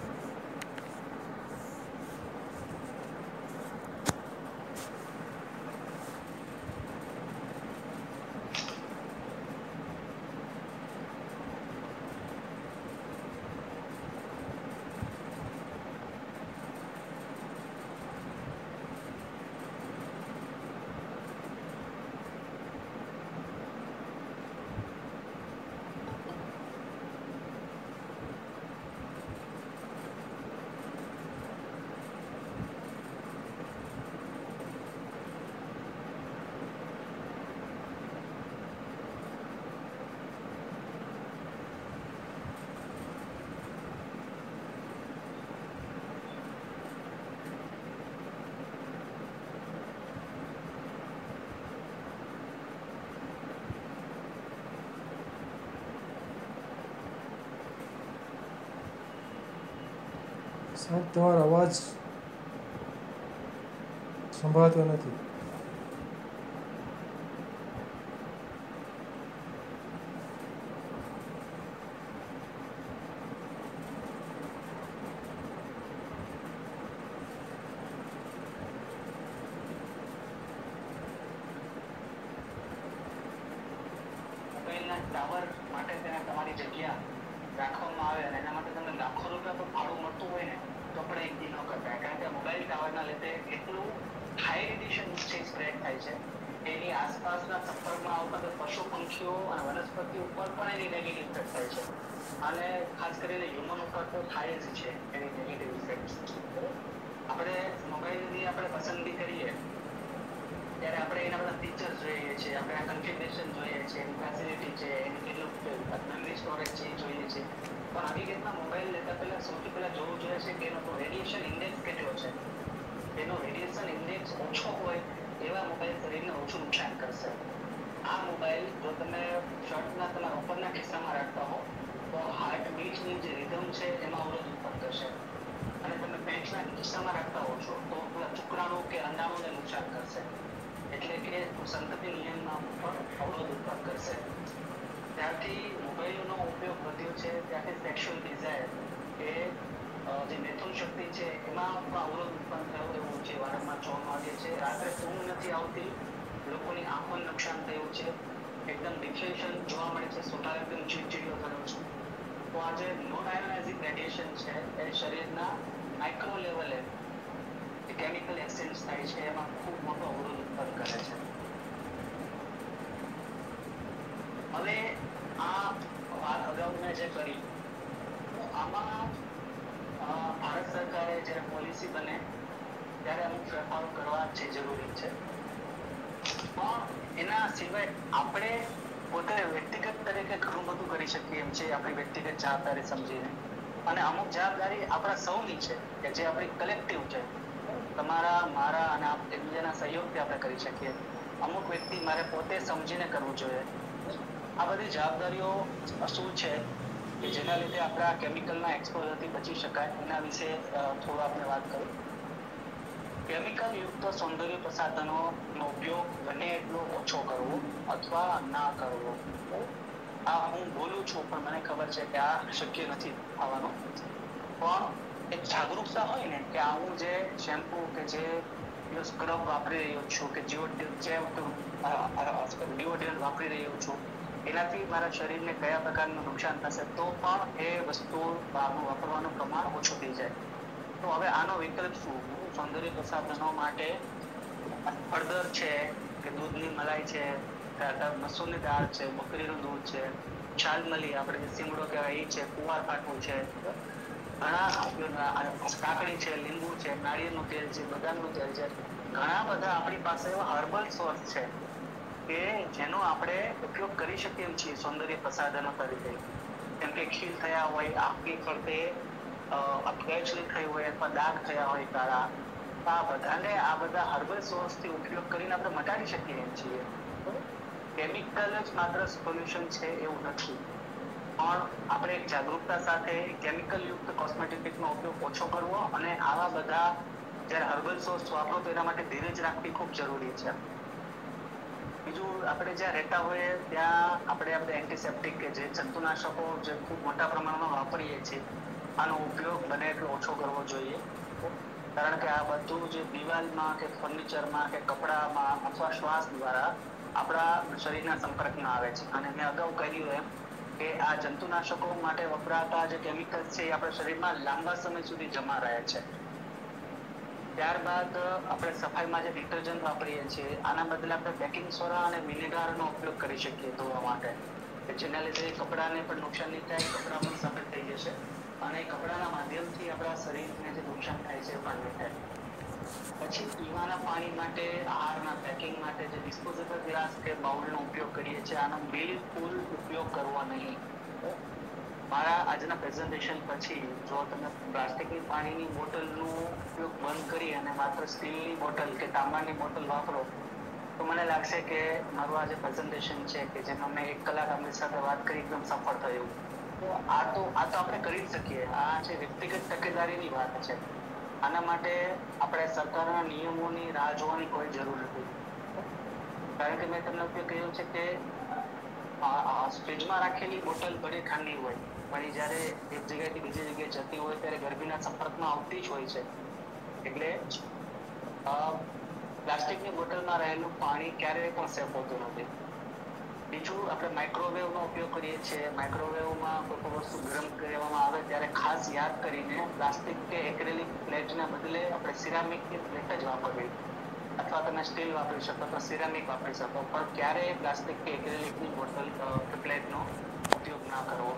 સાહેબ તમારો અવાજ સંભળાતો નથી. મોબાઈલના ટાવર માટે તેને તમારી જગ્યા રાખવામાં આવે અને એના માટે તમને લાખો રૂપિયા પર ભાડું મળતું હોય ને તો પણ એક દી ન કરતા. કારણ કે મોબાઈલ ટાવરના લીધે એટલું હાઈ રેડિયેશન સ્પ્રેડ થાય છે એની આસપાસના સંપર્કમાં આવતા પશુ પંખીઓ અને વનસ્પતિ ઉપર પણ એની નેગેટિવ ઇફેક્ટ થાય છે. અને ખાસ કરીને હ્યુમન ઉપર તો થાય જ છે એની નેગેટિવ ઇફેક્ટ. આપણે મોબાઈલની આપણે પસંદગી કરીએ ત્યારે આપણે એના બધા ફીચર્સ જોઈએ છીએ, આપણે આ કન્ફિગરેશન જોઈએ છીએ, એની ફેસિલિટી છે, એની કેટલું મેમરી સ્ટોરેજ છે એ જોઈએ છીએ. પણ હકીકતમાં મોબાઈલ લેતા પહેલા સૌથી પહેલા જોવું જોઈએ છે કે એનો રેડિયેશન ઇન્ડેક્સ કેટલો છે. એનો રેડિયેશન ઇન્ડેક્સ ઓછો હોય એવા મોબાઈલ શરીરને ઓછું નુકસાન કરશે. આ મોબાઈલ જો તમે શર્ટના તમારા ઉપરના ખિસ્સામાં રાખતા હો તો હાર્ટબીટની જે રિધમ છે એમાં અવરોધ ઉત્પન્ન કરશે. અને તમે પેન્ટના ખિસ્સામાં રાખતા હો છો તો પેલા શુક્રાણુ કે અંડાણુને નુકસાન કરશે. એટલે કે સંતતિ નિયમમાં પણ અવરોધ ઉત્પન્ન કરશે. ત્યારથી મોબાઈલનો ઉપયોગ વધ્યો છે. ત્યારથી સેક્સ્યુઅલ ડિઝાયર કે જે મેથુન શક્તિ છે એમાં પણ અવરોધ ઉત્પન્ન થયો એવું છે. વારંવાર જોવા મળે છે. રાત્રે ઊંઘ નથી આવતી, લોકોની આંખોને નુકસાન થયું છે, એકદમ ડિપ્રેશન જોવા મળે છે, સ્વભાવ એકદમ ચીડચીડિયો થયો છે. તો આ જે નોન આયોનાઇઝિંગ રેડિયેશન છે એ શરીરના માઇક્રો લેવલે કેમિકલ એક્સચેન્જ થાય છે એમાં ખૂબ મોટો અવરોધ ઉત્પન્ન કરે છે. હવે આ વાત અગાઉ મેં જે કરી આમાં ભારત સરકારે જ્યારે પોલિસી બને ત્યારે અમુક ફેરફારો કરવા જે જરૂરી છે, પણ એના સિવાય આપણે પોતે વ્યક્તિગત તરીકે ઘણું બધું કરી શકીએ એમ છે, આપણી વ્યક્તિગત જવાબદારી સમજીને. અને અમુક જવાબદારી આપણા સૌની છે કે જે આપણી કલેક્ટિવ છે, તમારા મારા અને એકબીજાના સહયોગથી આપણે કરી શકીએ. અમુક વ્યક્તિ મારે પોતે સમજીને કરવું જોઈએ. આ બધી જવાબદારીઓ શું છે કે જેના લીધે આપણા કેમિકલના એક્સપોઝરથી બચી શકાય, એના વિશે થોડું આપણે વાત કરીએ. કેમિકલ યુક્ત સૌંદર્ય પ્રસાધનોનો ઉપયોગ બને એટલો ઓછો કરવો અથવા ના કરવો. આ હું બોલું છું પણ મને ખબર છે કે આ શક્ય નથી થવાનું, પણ એક જાગૃતતા હોય ને કે હું જે શેમ્પુ કે જે સ્ક્રબ વાપરી રહ્યો છું કે ડિઓડ્રન્ટ વાપરી રહ્યો છું, એનાથી મારા શરીરને કયા પ્રકારનું નુકસાન થશે, તો પણ એ વસ્તુ વાપરવાનું પ્રમાણ ઓછું થઈ જાય. તો હવે આનો વિકલ્પ શું? સૌંદર્ય પ્રસાધનો માટે હળદર છે કે દૂધની મલાઈ છે, મસૂરની દાળ છે, બકરીનું દૂધ છે, છાલમલી આપણે જે સીમડો કહેવાય એ છે, કુંવાર પાકું છે, ઘણા કાકડી છે, લીંબુ છે, નાળિયેરનું તેલ છે, બદામનું તેલ છે, ઘણા બધા આપણી પાસે એવા હર્બલ સોર્સ છે કે જેનો આપણે ઉપયોગ કરી શકીએ છીએ સૌંદર્ય પ્રસાધનો તરીકે. જેમ કે ખીલ થયા હોય, આંખની ફરતે અપકેચલી થઈ હોય અથવા દાગ થયા હોય કાળા, આ બધા હર્બલ સોર્સથી ઉપયોગ કરીને આપણે મટાડી શકીએ એમ છીએ. કેમિકલ જ માત્ર સોલ્યુશન છે એવું નથી, પણ આપણે એક જાગૃતતા સાથે કેમિકલ યુક્ત કોસ્મેટિકનો ઉપયોગ ઓછો કરવો અને આવા બધા જ્યારે હર્બલ સોર્સ વાપરો તો એના માટે ધીરજ રાખવી ખૂબ જરૂરી છે. બીજું, આપણે જ્યાં રહેતા હોઈએ ત્યાં આપણે એન્ટિસેપ્ટિક કે જે જંતુનાશકો જે ખૂબ મોટા પ્રમાણમાં વાપરીએ છીએ, આનો ઉપયોગ બને એટલો ઓછો કરવો જોઈએ. કારણ કે આ બધું જે દિવાલમાં કે ફર્નિચરમાં કે કપડામાં અથવા શ્વાસ દ્વારા આપણા શરીરના સંપર્કમાં આવે છે. અને મેં અગાઉ કહ્યું એમ કે આ જંતુનાશકો માટે વપરાતા જે કેમિકલ્સ છે એ આપણા શરીરમાં લાંબા સમય સુધી જમા રહે છે. ત્યારબાદ આપણે સફાઈમાં જે ડિટર્જન્ટ વાપરીએ છીએ, આના બદલે આપણે બેકિંગ સોડા અને વિનેગારનો ઉપયોગ કરી શકીએ ધોવા માટે, જેના લીધે કપડાને પણ નુકસાન નહીં થાય, કપડા પણ સફેદ થઈ જશે અને કપડાના માધ્યમથી આપણા શરીરને જે નુકસાન થાય છે એ પણ નહીં થાય. પછી પીવાના પાણી માટે, આહારના પેકિંગ માટે જે ડિસ્પોઝેબલ ગ્લાસ કે બાઉલનો ઉપયોગ કરીએ છીએ, આનો બિલકુલ ઉપયોગ કરવો નહીં. મારા આજના પ્રેઝન્ટેશન પછી જો તમે પ્લાસ્ટિકની પાણીની બોટલનો ઉપયોગ બંધ કરી અને માત્ર સ્ટીલની બોટલ કે તાંબાની બોટલ વાપરો તો મને લાગશે કે મારું આ જે પ્રેઝન્ટેશન છે કે જેમાં મેં 1 કલાક આપણી સાથે વાત કરી એકદમ સફળ થયું. તો આ તો આપણે કરી જ શકીએ. આ છે વ્યક્તિગત તકેદારીની વાત છે. આના માટે આપણે સરકારના નિયમોની રાહ જોવાની કોઈ જરૂર નથી. કારણ કે મેં તમને કહ્યું છે કે ફ્રીજમાં રાખેલી બોટલ ભલે ઠંડી હોય, પણ એ જ્યારે એક જગ્યાએથી બીજી જગ્યાએ જતી હોય ત્યારે ગરમીના સંપર્કમાં આવતી જ હોય છે. એટલે પ્લાસ્ટિકની બોટલમાં રહેલું પાણી ક્યારેય પણ સેફ હોતું નથી. બીજું, આપણે માઇક્રોવેવનો ઉપયોગ કરીએ છીએ. માઇક્રોવેવમાં કોઈ પણ વસ્તુ ગરમ કરવામાં આવે ત્યારે ખાસ યાદ કરીને પ્લાસ્ટિક કે એક્રેલિક પ્લેટના બદલે આપણે સિરામિકની પ્લેટ જ વાપરવી, અથવા તમે સ્ટીલ વાપરી શકો તો સિરામિક વાપરી શકો, પણ ક્યારેય પ્લાસ્ટિક કે એક્રેલિકની બોટલ કે પ્લેટનો ઉપયોગ ના કરવો.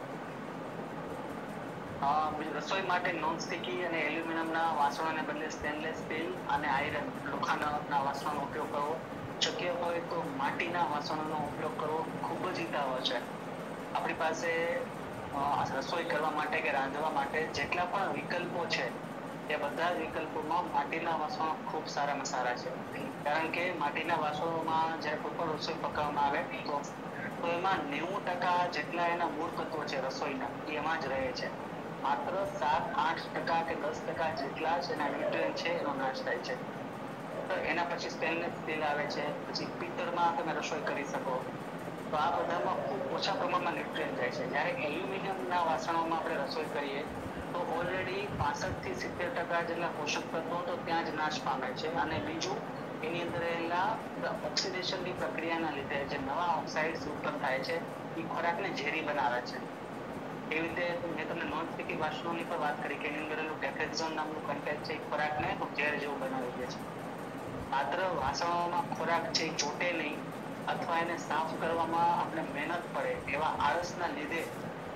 રસોઈ માટે નોનસ્ટિકી અને એલ્યુમિનિયમના વાસણોને બદલે સ્ટેનલેસ સ્ટીલ અને આયરન લોખંડના વાસણોનો ઉપયોગ કરવો. શક્ય હોય તો માટીના વાસણોનો ઉપયોગ કરવો ખૂબ જ હિતાવહ છે. આપણી પાસે રસોઈ કરવા માટે કે રાંધવા માટે જેટલા પણ વિકલ્પો છે એ બધા જ વિકલ્પોમાં માટીના વાસણો ખૂબ સારામાં સારા છે. કારણ કે માટીના વાસણોમાં જ્યારે કોઈ પણ રસોઈ પકાવવામાં આવે તો એમાં 90% જેટલા એના મૂળ તત્વો છે રસોઈના એમાં જ રહે છે. માત્ર 7-8% કે 10% જેટલા જ એના ન્યુટ્રિયન્ટ છે એનો નાશ થાય છે. એના પછી સ્ટેનલેસ સ્ટીલ આવે છે, પછી પિત્તળમાં તમે રસોઈ કરી શકો. તો આ બધામાં ખૂબ ઓછા પ્રમાણમાં ન્યુટ્રિયન્ટ જાય છે. જ્યારે એલ્યુમિનિયમના વાસણોમાં આપણે રસોઈ કરીએ તો ઓલરેડી 65-70% જેટલા પોષક તત્વો તો ત્યાં જ નાશ પામે છે. અને બીજું, એની અંદર રહેલા ઓક્સિડેશનની પ્રક્રિયાના લીધે જે નવા ઓક્સાઇડ્સ ઉત્પન્ન થાય છે એ ખોરાકને ઝેરી બનાવે છે. એવી રીતે મેં તમને નોનસ્ટિકી વાસણોની પણ વાત કરી કે એની અંદર ટેફેક્ઝોન નામનું કન્ટેન્ટ છે, ખોરાકને ઝેર જેવું બનાવી દે છે. માત્ર વાસણોમાં ખોરાક છે ચોટે નહીં અથવા એને સાફ કરવામાં આપણે મહેનત પડે એવા આળસના લીધે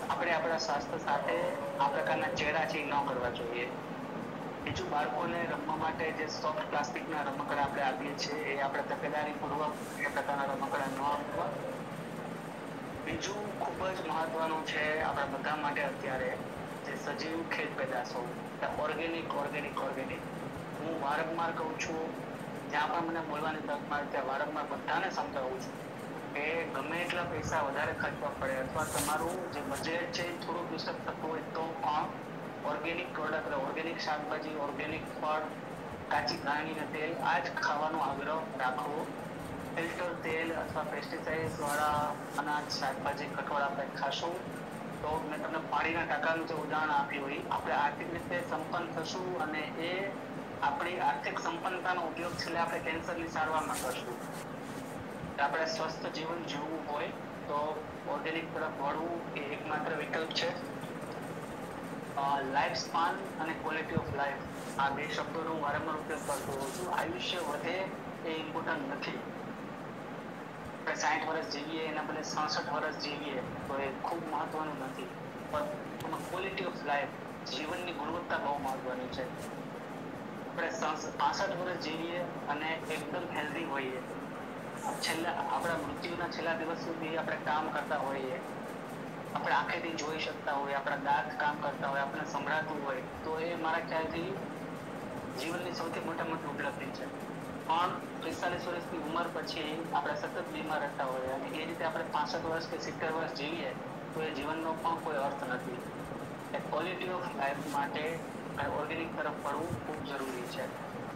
આપણે આપણા સ્વાસ્થ્ય સાથે આ પ્રકારના ચેડા છે એ ન કરવા જોઈએ. બીજું, બાળકોને રમવા માટે જે સોફ્ટ પ્લાસ્ટિકના રમકડા આપણે આપીએ છીએ એ આપણે તકેદારીપૂર્વક એ પ્રકારના રમકડા ન આપવા. બીજું ખૂબ જ મહત્વનું છે આપણા બધા માટે અત્યારે જે સજીવ ખેત પેદાશો, ઓર્ગેનિક. હું વારંવાર કહું છું, જ્યાં પણ મને બોલવાની તક મળે ત્યાં વારંવાર બધાને સમજાવું છું કે ગમે એટલા પૈસા વધારે ખર્ચવા પડે અથવા તમારું જે બજેટ છે એ થોડું ડિસ્ટર્બ થતું હોય તો પણ ઓર્ગેનિક પ્રોડક્ટ, ઓર્ગેનિક શાકભાજી, ઓર્ગેનિક ફળ, કાચી ઘાણીના તેલ આ જ ખાવાનો આગ્રહ રાખવો. ફિલ્ટર તેલ અથવા પેસ્ટિસાઇડ વાળા અનાજ, શાકભાજી, કઠોળ આપણે ખાશું તો મેં તમને પાણીના ટાંકાનું જે ઉદાહરણ આપ્યું હોય, આપણે આર્થિક રીતે સંપન્ન થશું અને એ આપણી આર્થિક સંપન્નતાનો ઉપયોગ છેલ્લે આપણે કેન્સરની સારવારમાં કરશું. આપણે સ્વસ્થ જીવન જીવવું હોય તો ઓર્ગેનિક તરફ વળવું એ એકમાત્ર વિકલ્પ છે. લાઈફ સ્પાન અને ક્વોલિટી ઓફ લાઈફ, આ બે શબ્દોનો હું વારંવાર ઉપયોગ કરતો હોઉં છું. આયુષ્ય વધે એ ઇમ્પોર્ટન્ટ નથી. આપણે 60 વર્ષ જીવીએ એના બદલે 66 વર્ષ જીવીએ તો એ ખૂબ મહત્વનું નથી, પણ ક્વોલિટી ઓફ લાઈફ, જીવનની ગુણવત્તા બહુ મહત્વની છે. આપણે 65 વર્ષ જીવીએ અને એકદમ હેલ્ધી હોઈએ, આપણા મૃત્યુના છેલ્લા દિવસ સુધી આપણે કામ કરતા હોઈએ, આપણે આંખેથી જોઈ શકતા હોય, આપણા દાંત કામ કરતા હોય, આપણે સંભળાતું હોય, તો એ મારા ખ્યાલથી જીવનની સૌથી મોટી ઉપલબ્ધિ છે. પણ 45 વર્ષની ઉંમર પછી આપણે સતત બીમાર રહેતા હોઈએ અને એ રીતે આપણે 65 વર્ષ કે 70 વર્ષ જીવીએ તો એ જીવનનો પણ કોઈ અર્થ નથી. એ ક્વોલિટી ઓફ લાઈફ માટે ઓર્ગેનિક તરફ વળવું ખૂબ જરૂરી છે.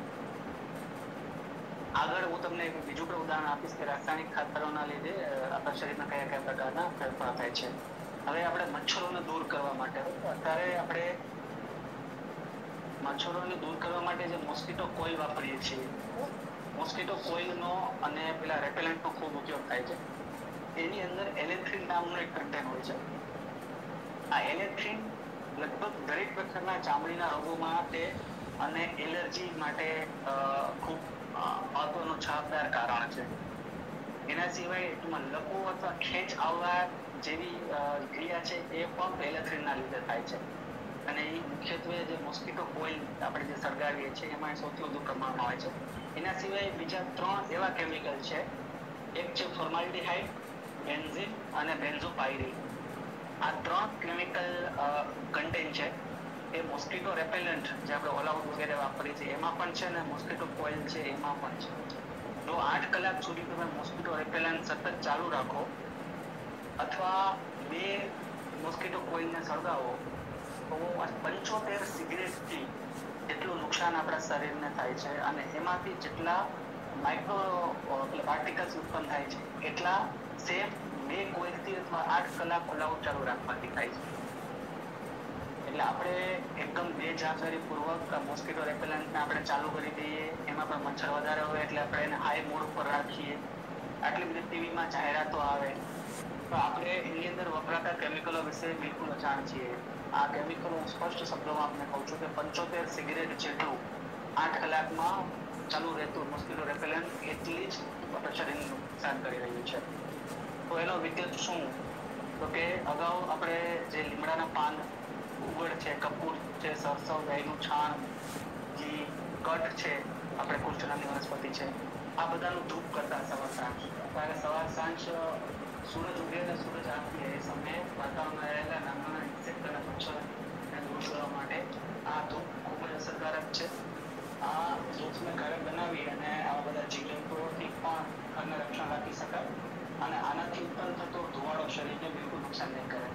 આગળ હું તમને એક બીજું પણ ઉદાહરણ આપીશ કે રાસાયણિક ખાતરોના લીધે આપણા શરીરમાં કયા કયા પ્રકારના ફેરફાર થાય છે. હવે આપણે મચ્છરોને દૂર કરવા માટે, અત્યારે આપણે મચ્છરોને દૂર કરવા માટે જે મોસ્કીટો કોઇલ વાપરીએ છીએ, મોસ્કીટો કોઇલનો અને પેલા રેપેલન્ટનો ખૂબ ઉપયોગ થાય છે. એની અંદર એલેથ્રિન નામનું એક કન્ટેન્ટ હોય છે. આ એલેથ્રિન લગભગ દરેક પ્રકારના ચામડીના રોગો માટે અને એલર્જી માટે ખૂબ મહત્વનું જવાબદાર કારણ છે. એના સિવાય એમાં લકવો અથવા ખેંચ આવવા જેવી ક્રિયા છે એ પણ એલેથ્રિનના લીધે થાય છે. અને એ મુખ્યત્વે જે મોસ્કીટો કોઇલ આપણે જે સળગાવીએ છીએ એમાં સૌથી વધુ પ્રમાણમાં હોય છે. એના સિવાય બીજા 3 એવા કેમિકલ છે. એક છે ફોર્માલ્ડિહાઇડ, બેન્ઝીન અને બેન્ઝોપાયરીન. આ 3 કેમિકલ કન્ટેન્ટ છે એ મોસ્કીટો રેપેલન્ટ જે આપણે ઓલ આઉટ વગેરે વાપરીએ છીએ એમાં પણ છે ને મોસ્કીટો કોઇલ છે એમાં પણ છે. જો 8 કલાક સુધી તમે મોસ્કીટો રેપેલન્ટ સતત ચાલુ રાખો અથવા 2 મોસ્કીટો કોઇલને સળગાવો તો 75 સિગરેટથી જેટલું નુકસાન આપણા શરીરને થાય છે અને એમાંથી જેટલા માઇક્રો પાર્ટિકલ્સ ઉત્પન્ન થાય છે એટલા સેમ 2 કોઇલથી અથવા 8 કલાક ઓલ આઉટ ચાલુ રાખવાથી થાય છે. એટલે આપણે એકદમ બેજવાબદારીપૂર્વક મોસ્કીટો રેપેલન્ટને આપણે ચાલુ કરી દઈએ, એમાં પણ મચ્છર વધારે હોય એટલે આપણે એને હાઈ મોડ ઉપર રાખીએ. આટલી બધી ટીવીમાં જાહેરાતો આવે તો આપણે એની અંદર વપરાતા કેમિકલો વિશે બિલકુલ અજાણ છીએ. આ કેમિકલો હું સ્પષ્ટ શબ્દોમાં આપને કહું છું કે 75 સિગરેટ જેટલું 8 કલાકમાં ચાલુ રહેતું મોસ્કીટો રેપેલન્ટ એટલી જ આપણા શરીરને નુકસાન કરી રહ્યું છે. તો એનો વિકલ્પ શું? તો કે અગાઉ આપણે જે લીમડાના પાન, ઉગડ છે, કપૂર છે, સરસવ, ગાયનું છાણ, ઘી, કઠ છે, આપણે કુષ્ઠનાની વનસ્પતિ છે, આ બધાનું ધૂપ કરતા સવાર સાંજ. ત્યારે સવાર સાંજ સૂરજ ઉગે અને સૂરજ આથમે એ સમયે વાતાવરણમાં રહેલા નાના ઇન્સેક્ટ અને મચ્છરને દૂર કરવા માટે આ ધૂપ ખૂબ જ અસરકારક છે. આ ધૂપને ઘરે બનાવી અને આવા બધા જીવજંતુઓથી પણ ઘરને રક્ષણ રાખી શકાય અને આનાથી ઉત્પન્ન થતો ધુવાડો શરીરને બિલકુલ નુકસાન નહીં કરે.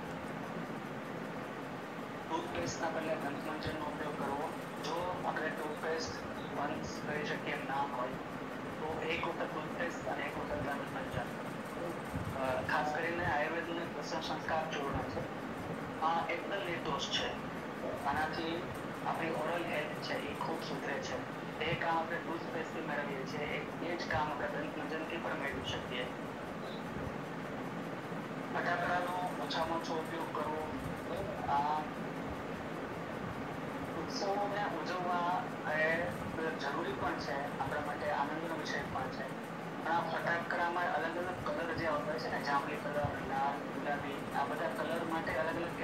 ટૂથપેસ્ટના બદલે દંતમંજનનો ઉપયોગ કરવો. જો આપણે ટૂથપેસ્ટ બંધ કરી શકીએ એમ ના હોય તો એક વખત ટૂથપેસ્ટ અને એક વખત દંતમંજન. ખાસ કરીને આયુર્વેદનું એક સંસ્કાર ચૂર્ણ છે. આ એકદમ નિર્દોષ છે. આનાથી આપણી ઓરલ હેલ્થ છે એ ખૂબ સુધરે છે. એ કામ આપણે ટૂથપેસ્ટથી મેળવીએ છીએ એ જ કામ આપણે દંતમંજનથી પણ મેળવી શકીએ. ફટાકડાનો ઓછામાં ઓછો ઉપયોગ કરવો. ઉત્સવોને ઉજવવા એ જરૂરી પણ છે, આપણા માટે આનંદનો વિષય પણ છે. પણ આ ફટાકડામાં અલગ અલગ કલર જે આવતા છે ને, જાંબલી કલર, લાલ, ગુલાબી, આ બધા કલર માટે અલગ અલગ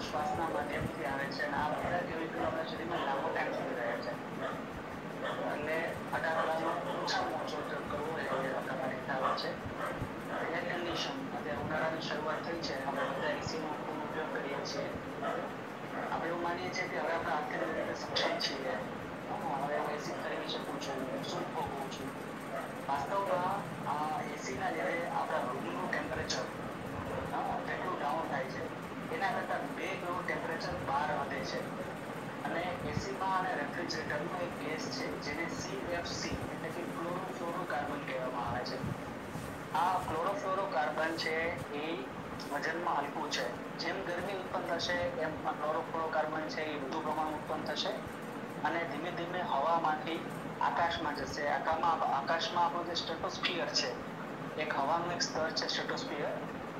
શ્વાસના માધ્યમથી આવે છે અને આ બધા કેમિકલ આપણા શરીરમાં લાંબો ટાઈમ સુધી રહે છે. એટલે ફટાકડાનો ઓછામાં ઓછો ઉપયોગ કરવો એ પ્રમાણે આવે છે. એર કન્ડિશન અત્યારે ઉનાળાની શરૂઆત થઈ છે, આપણે બધા એસીનો ખૂબ ઉપયોગ કરીએ છીએ. આપણે એવું માનીએ છીએ કે હવે આપણે આર્થિક રીતે સક્ષમ છીએ, હવે હું એસી ખરીદી શકું છું, સુખ ભોગવું છું. વાસ્તવમાં આ એસીના લીધે આપણા રૂમનું ટેમ્પરેચર કેટલું ડાઉન થાય છે, એના કરતાં 2 ગણું ટેમ્પરેચર બહાર વધે છે. અને એસીમાં અને રેફ્રિજરેટરમાં એક ગેસ છે જેને CFC એટલે કે ક્લોરોફ્લોરોકાર્બન કહેવામાં આવે છે. આ ક્લોરોફ્લોરોકાર્બન છે એ વજનમાં હલકું છે. જેમ ગરમી ઉત્પન્ન થશે એમ ક્લોરોફ્લોરોકાર્બન છે એ વધુ પ્રમાણમાં ઉત્પન્ન થશે અને ધીમે ધીમે હવામાંથી આકાશમાં જશે. આકાશમાં આપણું જે સ્ટ્રેટોસ્ફિયર છે, એક હવાનું એક સ્તર છે સ્ટ્રેટોસ્ફિયર,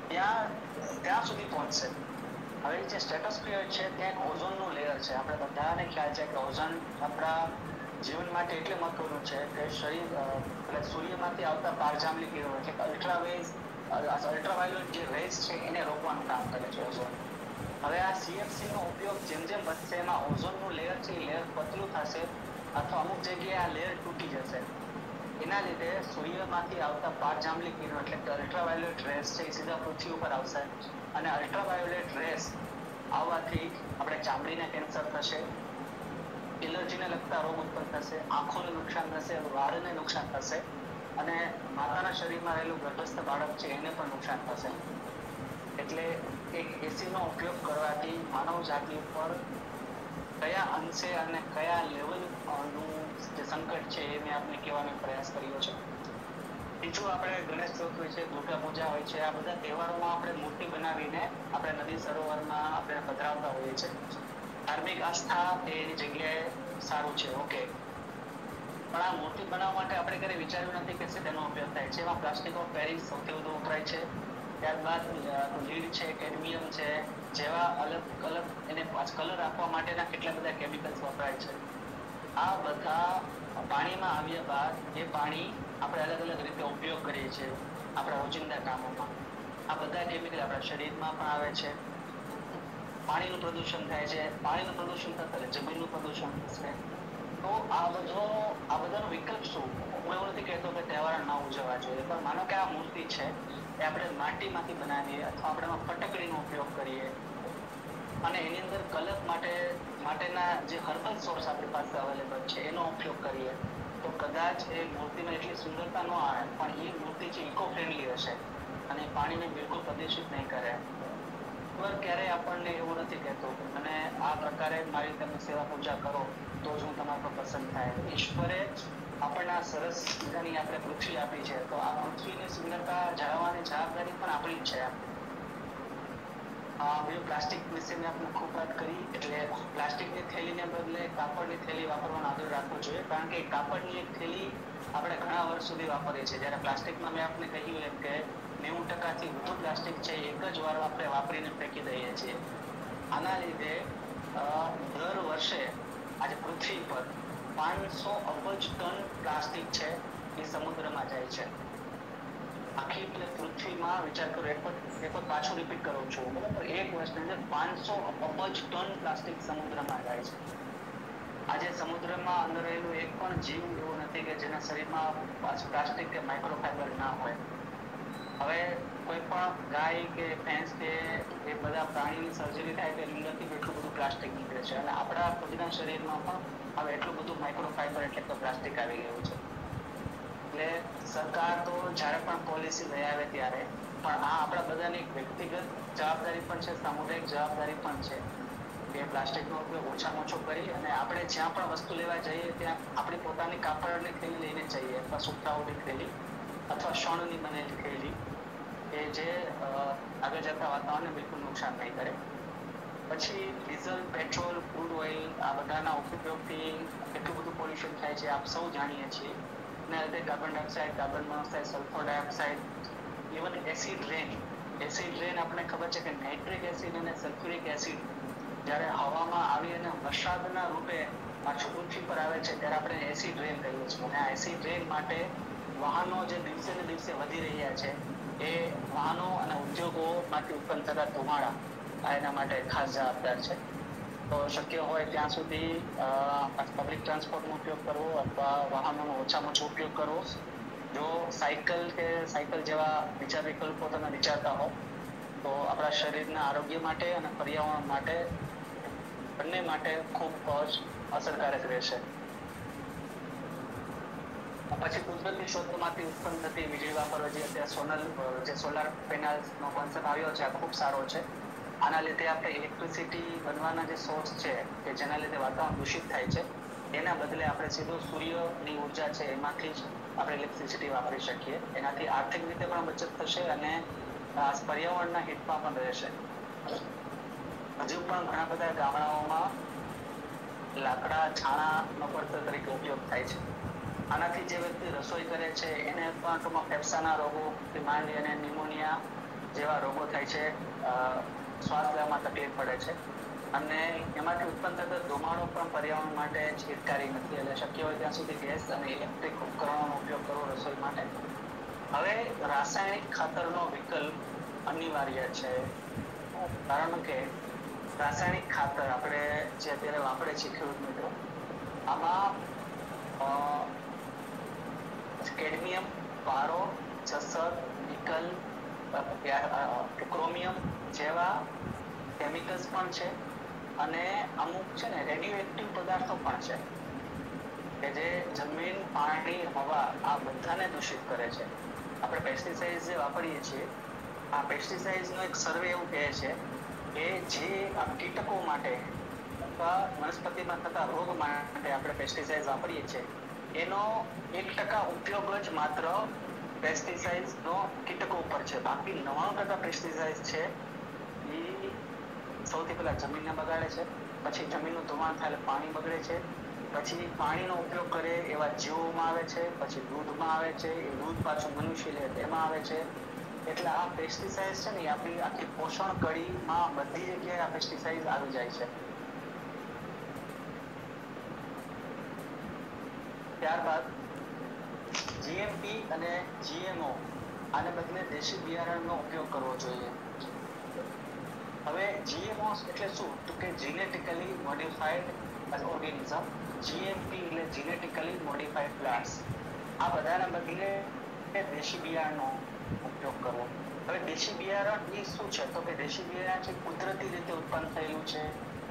ત્યાં સુધી પહોંચશે. હવે જે સ્ટ્રેટોસ્ફિયર છે ત્યાં એક ઓઝોનનું લેયર છે. આપણે બધાને ખ્યાલ છે કે ઓઝોન આપણા જીવન માટે એટલે મહત્વનું છે કે સૂર્યમાંથી આવતા પારજાંબલી કિરણો એટલે અલ્ટ્રાવાયોલેટ જે રેઝ છે એને રોકવાનું કામ કરે છે ઓઝોન. હવે આ CFC નો ઉપયોગ જેમ જેમ વધશે એમાં ઓઝોનનું લેયર છે એ લેયર પતલું થશે અથવા અમુક જગ્યાએ આ લેયર તૂટી જશે. એના લીધે સૂર્યમાંથી આવતા પારજાંબલી કિરણો એટલે કે અલ્ટ્રાવાયોલેટ રેઝ છે એ સીધા પૃથ્વી ઉપર આવશે અને અલ્ટ્રાવાયોલેટ રેઝ આવવાથી આપણે ચામડીને કેન્સર થશે, એલર્જીને લગતા રોગ ઉત્પન્ન થશે, આંખોને નુકસાન થશે, વાળને નુકસાન થશે અને માતાના શરીરમાં રહેલું ગર્ભસ્થ બાળક છે એને પણ નુકસાન થશે. એટલે એક એસીનો ઉપયોગ કરવાથી માનવ જાતિ ઉપર કયા અંશે અને કયા લેવલનું જે સંકટ છે એ મેં આપને કહેવાનો પ્રયાસ કર્યો છે. બીજું આપણે ગણેશ ચતુર્થી હોય છે, દુર્ગા પૂજા હોય છે, આ બધા તહેવારોમાં આપણે મૂર્તિ બનાવીને આપણે નદી સરોવરમાં આપણે પધરાવતા હોઈએ છીએ. ધાર્મિક આસ્થા એની જગ્યાએ સારું છે, ઓકે, પણ આ મૂર્તિ બનાવવા માટે આપણે ક્યારે વિચાર્યું નથી કે તેનો ઉપયોગ થાય છે. એમાં પ્લાસ્ટિક ઓફ પેરિસ સૌથી વધુ વપરાય છે, ત્યારબાદ લીડ છે, કેડમિયમ છે જેવા અલગ અલગ એને કલર આપવા માટેના કેટલા બધા કેમિકલ્સ વપરાય છે. આ બધા પાણીમાં આવ્યા બાદ એ પાણી આપણે અલગ અલગ રીતે ઉપયોગ કરીએ છીએ આપણા રોજિંદા કામોમાં. આ બધા કેમિકલ આપણા શરીરમાં પણ આવે છે. પાણીનું પ્રદૂષણ થાય છે, પાણીનું પ્રદૂષણ થતાં જમીનનું પ્રદૂષણ થશે. તો આ બધાનો વિકલ્પ શું? હું એવું નથી કહેતો કે તહેવાર ન ઉજવવા જોઈએ, પણ માનો કે આ મૂર્તિ છે એ આપણે માટીમાંથી બનાવીએ અથવા આપણે એમાં ફટકડીનો ઉપયોગ કરીએ અને એની અંદર કલર માટેના જે હર્બલ સોર્સ આપણી પાસે અવેલેબલ છે એનો ઉપયોગ કરીએ તો કદાચ એ મૂર્તિમાં એટલી સુંદરતા ન આવે, પણ એ મૂર્તિ છે ઇકો ફ્રેન્ડલી હશે અને પાણીને બિલકુલ પ્રદૂષિત નહીં કરે. ક્યારેય આપણને એવું નથી કહેતો અને આ પ્રકારે મારી તમે સેવા પૂજા કરો તો જ હું તમારા પર પસંદ થાય. ઈશ્વરે આપણને આ સરસ મજાની આપણે પૃથ્વી આપી છે, તો આ પૃથ્વીની સુંદરતા જાળવવાની જવાબદારી પણ આપણી જ છે. પ્લાસ્ટિક વિશે મેં આપણે ખૂબ વાત કરી, એટલે પ્લાસ્ટિકની થેલીને બદલે કાપડની થેલી વાપરવાનો આગ્રહ રાખવો જોઈએ, કારણ કે કાપડની એક થેલી આપણે ઘણા વર્ષ સુધી વાપરીએ છીએ, જ્યારે પ્લાસ્ટિકમાં મેં આપને કહ્યું એમ કે 90% વધુ પ્લાસ્ટિક છે એક જ વાર આપણે વાપરીને ફેંકી દઈએ છીએ. આના લીધે દર વર્ષે આજે પૃથ્વી પર 500 અબજ ટન પ્લાસ્ટિક છે એ સમુદ્રમાં જાય છે. આખી પૃથ્વીમાં વિચાર કરો, એક વખત પાછું રિપીટ કરું છું, બરાબર, એક વર્ષની અંદર 500 અબજ ટન પ્લાસ્ટિક સમુદ્રમાં જાય છે. આજે સમુદ્રમાં અંદર રહેલું એક પણ જીવ એવો નથી કે જેના શરીરમાં પ્લાસ્ટિક કે માઇક્રોફાઈબર ના હોય. હવે કોઈ પણ ગાય કે ભેંસ કે એ બધા પ્રાણીની સર્જરી થાય તો અંદરથી એટલું બધું પ્લાસ્ટિક નીકળે છે અને આપણા ખુદના શરીરમાં પણ હવે એટલું બધું માઇક્રોફાઈબર એટલે કે પ્લાસ્ટિક આવી ગયું છે. એટલે સરકાર તો જ્યારે પણ પોલિસી લઈ આવે ત્યારે પણ આ આપણા બધાની વ્યક્તિગત જવાબદારી પણ છે, સામુદાયિક જવાબદારી પણ છે કે પ્લાસ્ટિકનો ઉપયોગ ઓછામાં ઓછો કરી અને આપણે જ્યાં પણ વસ્તુ લેવા જઈએ ત્યાં આપણી પોતાની કાપડની થેલી લઈને જઈએ અથવા સુતરાઉની થેલી અથવા શણની બનેલી થેલી કે જે આગળ જતા વાતાવરણને બિલકુલ નુકસાન નહીં કરે. પછી ડીઝલ, પેટ્રોલ, ક્રૂડ ઓઇલ આ બધાના ઉપયોગથી કેટલું બધું પોલ્યુશન થાય છે આપ સૌ જાણીએ છીએ. એના લીધે carbon dioxide, carbon monoxide, sulphur dioxide, even acid rain આપણને ખબર છે કે નાઇટ્રિક એસિડ અને સલ્ફ્યુરિક એસિડ જ્યારે હવામાં આવી અને વરસાદના રૂપે પાછું પૃથ્વી પર આવે છે ત્યારે આપણે એસિડ રેન કહીએ છીએ. અને આ એસિડ રેન માટે વાહનો જે દિવસે ને દિવસે વધી રહ્યા છે એ વાહનો અને ઉદ્યોગોમાંથી ઉત્પન્ન થતા ધુમાડા આ એના માટે ખાસ જવાબદાર છે. તો શક્ય હોય ત્યાં સુધી પબ્લિક ટ્રાન્સપોર્ટનો ઉપયોગ કરવો અથવા વાહનોનો ઓછામાં ઓછો ઉપયોગ કરવો. જો સાયકલ જેવા બીજા વિકલ્પો તમે વિચારતા હો તો આપણા શરીરના આરોગ્ય માટે અને પર્યાવરણ માટે બંને માટે ખૂબ અસરકારક રહેશે. પછી કુદરતી સ્ત્રોતોમાંથી ઉત્પન્ન થતી વીજળી વાપરવા, જે અત્યારે સોલાર પેનલ્સનો કોન્સેપ્ટ આવ્યો છે, આ ખૂબ સારો છે. આના લીધે આપણે ઇલેક્ટ્રિસિટી બનવાના જે સોર્સ છે કે જેના લીધે વાતાવરણ દૂષિત થાય છે, એના બદલે આપણે સીધું સૂર્યની ઉર્જા છે એમાંથી જ આપણે ઇલેક્ટ્રિસિટી વાપરી શકીએ. એનાથી આર્થિક રીતે પણ બચત થશે અને પર્યાવરણના હિતમાં પણ રહેશે. હજુ પણ ઘણા બધા ગામડાઓમાં લાકડા છાણાનો પડતર તરીકે ઉપયોગ થાય છે. આનાથી જે વ્યક્તિ રસોઈ કરે છે એને પણ ટૂંકમાં ફેફસાના રોગોથી માંડી અને ન્યુમોનિયા જેવા રોગો થાય છે, શ્વાસ લેવામાં તકલીફ પડે છે અને એમાંથી ઉત્પન્ન થતો ધુમાડો પણ પર્યાવરણ માટે હિતકારી નથી. એટલે શક્ય હોય ત્યાં સુધી ગેસ અને ઇલેક્ટ્રિક ઉપકરણોનો ઉપયોગ કરવો રસોઈ માટે. હવે રાસાયણિક ખાતરનો વિકલ્પ અનિવાર્ય છે, કારણ કે રાસાયણિક ખાતર આપણે જે અત્યારે વાપરે છે ખેડૂત મિત્રો, આમાં કેડમિયમ, પારો, જસર, નિકલ, ક્રોમિયમ જેવા કેમિકલ્સ પણ છે અને અમુક છે ને રેડિયો એક્ટિવ પદાર્થો પણ છે કે જે જમીન, પાણી, હવા આ બધાને દૂષિત કરે છે. આપણે પેસ્ટિસાઇડ જે વાપરીએ છીએ, આ પેસ્ટિસાઇડનો એક સર્વે એવું કહે છે કે જે કીટકો માટે અથવા વનસ્પતિમાં થતા રોગ માટે આપણે પેસ્ટિસાઇડ વાપરીએ છીએ એનો 1% ઉપયોગ જ માત્ર પેસ્ટિસાઇડનો કીટકો ઉપર છે. બાકી 99% પેસ્ટિસાઇડ છે એ સૌથી પહેલા જમીનને બગાડે છે, પછી જમીનનું ધોવાણ થાય એટલે પાણી બગડે છે, પછી પાણીનો ઉપયોગ કરે એવા જીવોમાં આવે છે, પછી દૂધમાં આવે છે, એ દૂધ પાછું મનુષ્ય લે તેમાં આવે છે. એટલે આ પેસ્ટિસાઇડ છે ને એ આપણી આખી પોષણ કડીમાં બધી જગ્યાએ આ પેસ્ટિસાઇડ આવી જાય છે. ત્યારબાદ જીએમપી અને જીએમઓ આને બદલે દેશી બિયારણનો ઉપયોગ કરવો જોઈએ. હવે જીએમઓ એટલે શું? તો કે જીનેટિકલી મોડિફાઈડ ઓર્ગેનિઝમ. જીએમપી એટલે જીનેટિકલી મોડિફાઈડ પ્લાન્ટ્સ. આ બધાના બદલે દેશી બિયારણનો ઉપયોગ કરવો. હવે દેશી બિયારણ એ શું છે? તો કે દેશી બિયારણ છે કુદરતી રીતે ઉત્પન્ન થયેલું છે.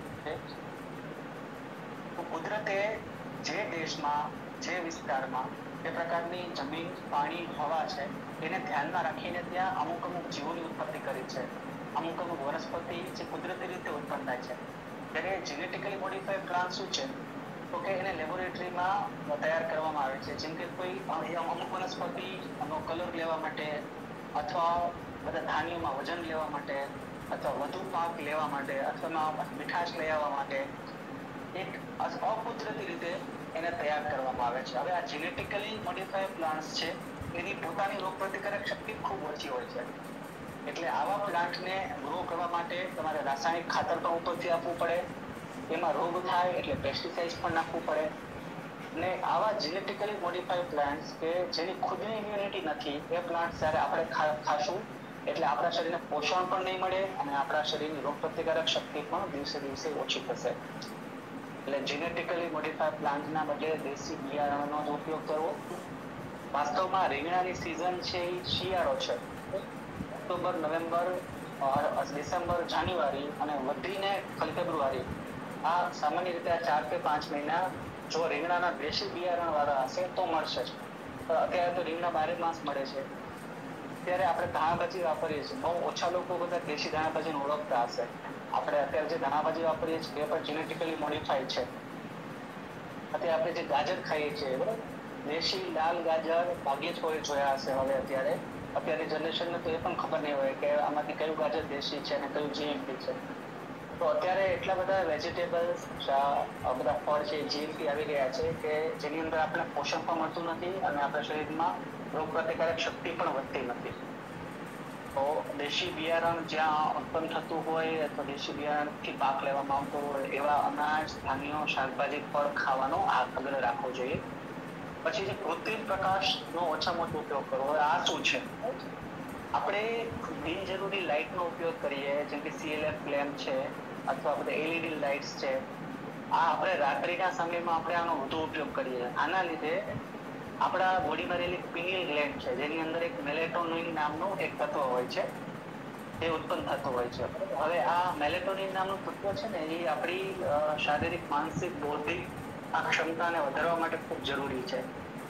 તો કુદરતે જે દેશમાં, જે વિસ્તારમાં જે પ્રકારની જમીન, પાણી, હવા છે એને ધ્યાનમાં રાખીને ત્યાં અમુક જીવોની ઉત્પત્તિ કરી છે. અમુક વનસ્પતિ જે કુદરતી રીતે ઉત્પન્ન થાય છે. ત્યારે જેનેટિકલી મોડિફાઈડ પ્લાન્ટ શું છે? તો કે એને લેબોરેટરીમાં તૈયાર કરવામાં આવે છે. જેમ કે કોઈ અમુક વનસ્પતિનો કલર લેવા માટે અથવા બધા ધાન્યોમાં વજન લેવા માટે અથવા વધુ પાક લેવા માટે અથવા મીઠાશ લઈ આવવા માટે એક અકુદરતી રીતે એને તૈયાર કરવામાં આવે છે. હવે આ જેનેટિકલી મોડિફાઈડ પ્લાન્ટ્સ છે એની પોતાની રોગપ્રતિકારક શક્તિ ખૂબ ઓછી હોય છે. એટલે આવા પ્લાન્ટને ગ્રો કરવા માટે તમારે રાસાયણિક ખાતર પણ ઉપરથી આપવું પડે, એમાં રોગ થાય એટલે પેસ્ટિસાઇડ્સ પણ નાખવું પડે. અને આવા જેનેટિકલી મોડિફાઈડ પ્લાન્ટ્સ કે જેની ખુદની ઇમ્યુનિટી નથી, એ પ્લાન્ટ્સ જ્યારે આપણે ખાશું એટલે આપણા શરીરને પોષણ પણ નહીં મળે અને આપણા શરીરની રોગપ્રતિકારક શક્તિ પણ દિવસે દિવસે ઓછી થશે. એટલે જેનેટિકલી મોડિફાઈડ પ્લાન્ટના બદલે દેશી બિયારણનો જ ઉપયોગ કરવો. વાસ્તવમાં રીંગણાની સિઝન છે એ શિયાળો છે. ઓક્ટોબર, નવેમ્બર, ડિસેમ્બર, જાન્યુઆરી અને વધીને ફેબ્રુઆરી, આ સામાન્ય રીતે આ 4 કે 5 મહિના જો રીંગણાના દેશી બિયારણ વાળા હશે તો મળશે જ. અત્યારે તો રીંગણા 12 માસ મળે છે. અત્યારે આપણે ધાણાભાજી વાપરીએ છીએ, બહુ ઓછા લોકો બધા દેશી ધાણાભાજીને ઓળખતા હશે. આપણે અત્યારે જે ધાણાભાજી વાપરીએ છીએ એ પણ જેનેટિકલી મોડિફાઈડ છે. અત્યારે આપણે જે ગાજર ખાઈએ છીએ, બરાબર, દેશી લાલ ગાજર ભાગ્યે જ કોઈ જોયા હશે. હવે અત્યારની જનરેશનને તો એ પણ ખબર નહીં હોય કે આમાંથી કયું ગાજર દેશી છે અને કયું જીએમપી છે. તો અત્યારે એટલા બધા વેજીટેબલ્સ, બધા ફળ છે જીએમપી આવી ગયા છે કે જેની અંદર આપણે પોષણ પણ મળતું નથી અને આપણા શરીરમાં રોગપ્રતિકારક શક્તિ પણ વધતી નથી. તો દેશી બિયારણ જ્યાં ઉત્પન્ન થતું હોય અથવા દેશી બિયારણથી પાક લેવામાં આવતો હોય એવા અનાજ, ધાન્યો, શાકભાજી, ફળ ખાવાનો આગ્રહ રાખવો જોઈએ. પછી જે કૃત્રિમ પ્રકાશનો ઓછામાં ઓછો ઉપયોગ કરવો. આ શું છે? આપણે બિનજરૂરી લાઇટનો ઉપયોગ કરીએ, જેમ કે CLF લેમ્પ છે અથવા આપણે LED લાઇટ્સ છે, આ આપણે રાત્રિના સમયમાં આપણે આનો વધુ ઉપયોગ કરીએ. આના લીધે આપણા બોડીમાં રહેલી પિનિયલ ગ્લેન્ડ છે, જેની અંદર એક મેલેટોનિન નામનું એક તત્વ હોય છે, એ ઉત્પન્ન થતું હોય છે. હવે આ મેલેટોનિન નામનું તત્વ છે ને, એ આપણી શારીરિક, માનસિક, બૌદ્ધિક આ ક્ષમતાને વધારવા માટે ખૂબ જરૂરી છે.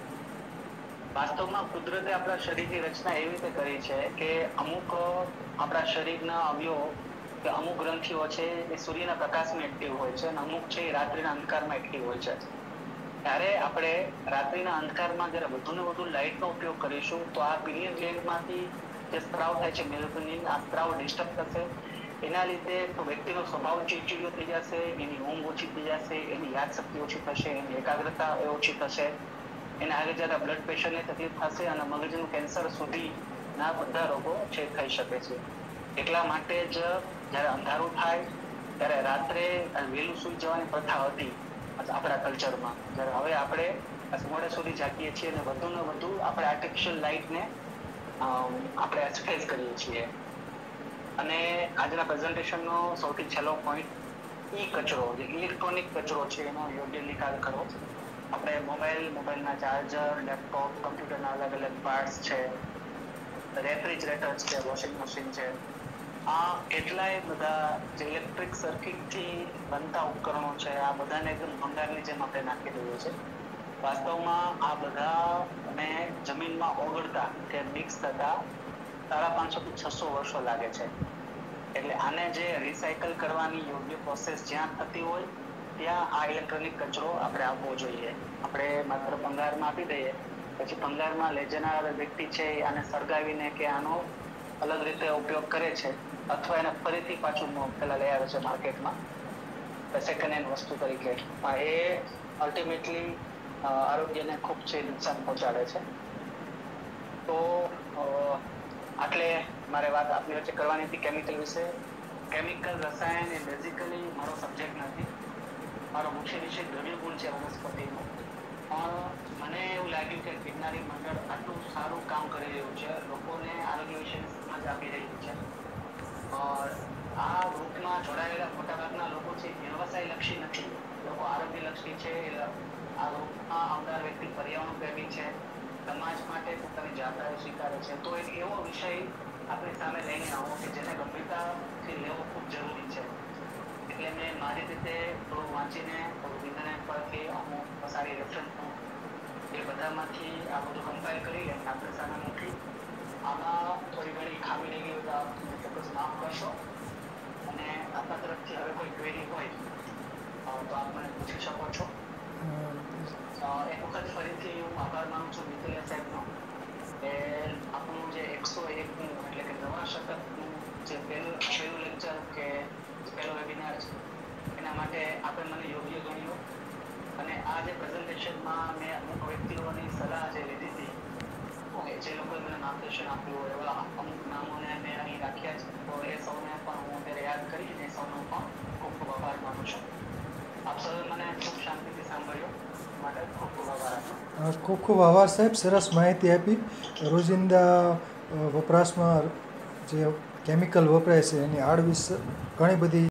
વાસ્તવમાં કુદરતે આપણા શરીરની રચના એવી રીતે કરી છે કે અમુક આપણા શરીરના અવયવો કે અમુક ગ્રંથિઓ છે એ સૂર્યના પ્રકાશમાં એક્ટિવ હોય છે અને અમુક છે એ રાત્રિના અંધકારમાં એક્ટિવ હોય છે. ત્યારે આપણે રાત્રિના અંધકારમાં જ્યારે વધુને વધુ લાઇટનો ઉપયોગ કરીશું તો આ પિનિયલ ગ્લેન્ડમાંથી જે સ્ત્રાવ થાય છે મેલેટોનિન, આ સ્ત્રાવ ડિસ્ટર્બ થશે. એના લીધે તો વ્યક્તિનો સ્વભાવ ચીડચીડિયો થઈ જશે, એની ઊંઘ ઓછી થઈ જશે, એની યાદશક્તિ ઓછી થશે, એની એકાગ્રતા ઓછી થશે, એને આગળ જતા બ્લડ પ્રેશરની તકલીફ થશે અને મગજનું કેન્સર સુધીના બધા રોગો છે થઈ શકે છે. એટલા માટે જ જ્યારે અંધારું થાય ત્યારે રાત્રે વહેલું સૂઈ જવાની પ્રથા હતી આપણા કલ્ચરમાં. જ્યારે હવે આપણે મોડે સુધી જાગીએ છીએ અને વધુને વધુ આપણે આર્ટિફિશિયલ લાઇટને આપણે એક્સપ્રેસ કરીએ છીએ. અને આજના પ્રેઝન્ટેશનનો સૌથી છેલ્લો પોઈન્ટ કચરો, જે ઇલેક્ટ્રોનિક કચરો છે, એનો યોગ્ય નિકાલ કરવો. આપણે મોબાઈલના ચાર્જર, લેપટોપ, કમ્પ્યુટરના અલગ અલગ પાર્ટ્સ છે, રેફ્રિજરેટર છે, વોશિંગ મશીન છે, આ કેટલાય બધા જે ઇલેક્ટ્રિક સર્કિટથી બનતા ઉપકરણો છે, આ બધાને એકદમ ભંગારની જેમ આપણે નાખી દઈએ છે. વાસ્તવમાં આ બધાને જમીનમાં ઓગળતા કે મિક્સ થતા 550 થી 600 વર્ષો લાગે છે. એટલે આને જે રિસાયકલ કરવાની યોગ્ય પ્રોસેસ જ્યાં થતી હોય ત્યાં આ ઇલેક્ટ્રોનિક કચરો આપણે આપવો જોઈએ. આપણે માત્ર ભંગારમાં આપી દઈએ, પછી ભંગારમાં લઈ જનાર વ્યક્તિ છે આને સળગાવીને કે આનો અલગ રીતે ઉપયોગ કરે છે અથવા એને ફરીથી પાછું પેલા લઈ આવે છે માર્કેટમાં સેકન્ડ હેન્ડ વસ્તુ તરીકે. એ અલ્ટિમેટલી આરોગ્યને ખૂબ છે નુકસાન પહોંચાડે છે. તો આટલે મારે વાત આપની વચ્ચે કરવાની હતી કેમિકલ વિશે. કેમિકલ, રસાયણ એ બેઝિકલી મારો સબ્જેક્ટ નથી. મારો મુખ્ય વિષય દ્રવ્યગુણ છે વનસ્પતિનો. પણ મને એવું લાગ્યું કે ગિરનારી મંડળ આટલું સારું કામ કરી રહ્યું છે, લોકોને આરોગ્ય વિશેની સમજ આપી રહ્યું છે. આ ગ્રુપમાં જોડાયેલા મોટાભાગના લોકો છે વ્યવસાયલક્ષી નથી, લોકો આરોગ્યલક્ષી છે. આ ગ્રુપમાં આવનાર વ્યક્તિ પર્યાવરણ પ્રેમી છે, સમાજ માટે પોતાની જવાબદારી સ્વીકારે છે. તો એક એવો વિષય આપણી સામે લઈને આવો કે જેને ગંભીરતાથી લેવો ખૂબ જરૂરી છે. એટલે મેં મારી રીતે થોડું વાંચીને, થોડું ઇન્ટરનેટ પરથી અમુક સારી રેફરન્સ એ બધામાંથી આ બધું કમ્પાઇલ કરી લઈને આપણે સામે મૂકી. આમાં થોડી ઘણી ખામી રહી ગઈ તો ચોક્કસ માફ કરશો. અને આપણા તરફથી હવે કોઈ ક્વેરી હોય તો આપ મને પૂછી શકો છો. એક વખત ફરીથી હું આભાર માનું છું મિત્તલિયા સાહેબનો કે આપણું જે 101નું એટલે કે નવા શતકનું જે પહેલું લેક્ચર કે પહેલો વેબિનાર છે એના માટે આપણે મને યોગ્ય ગણ્યો. અને આ જે પ્રેઝન્ટેશનમાં મેં અમુક વ્યક્તિઓની સલાહ જે લીધી હતી, જે લોકોએ મને માર્ગદર્શન આપ્યું હોય એવા અમુક નામોને મેં અહીં રાખ્યા છે. તો એ સૌને પણ હું અત્યારે યાદ કરીને સૌનો પણ ખૂબ ખૂબ આભાર માનું છું. આપ સૌએ મને ખૂબ શાંતિથી સાંભળ્યો માટે ખૂબ ખૂબ આભાર આપનો. ખૂબ ખૂબ આભાર સાહેબ, સરસ માહિતી આપી. રોજિંદા વપરાશમાં જે કેમિકલ વપરાય છે એની આડ વિશે ઘણી બધી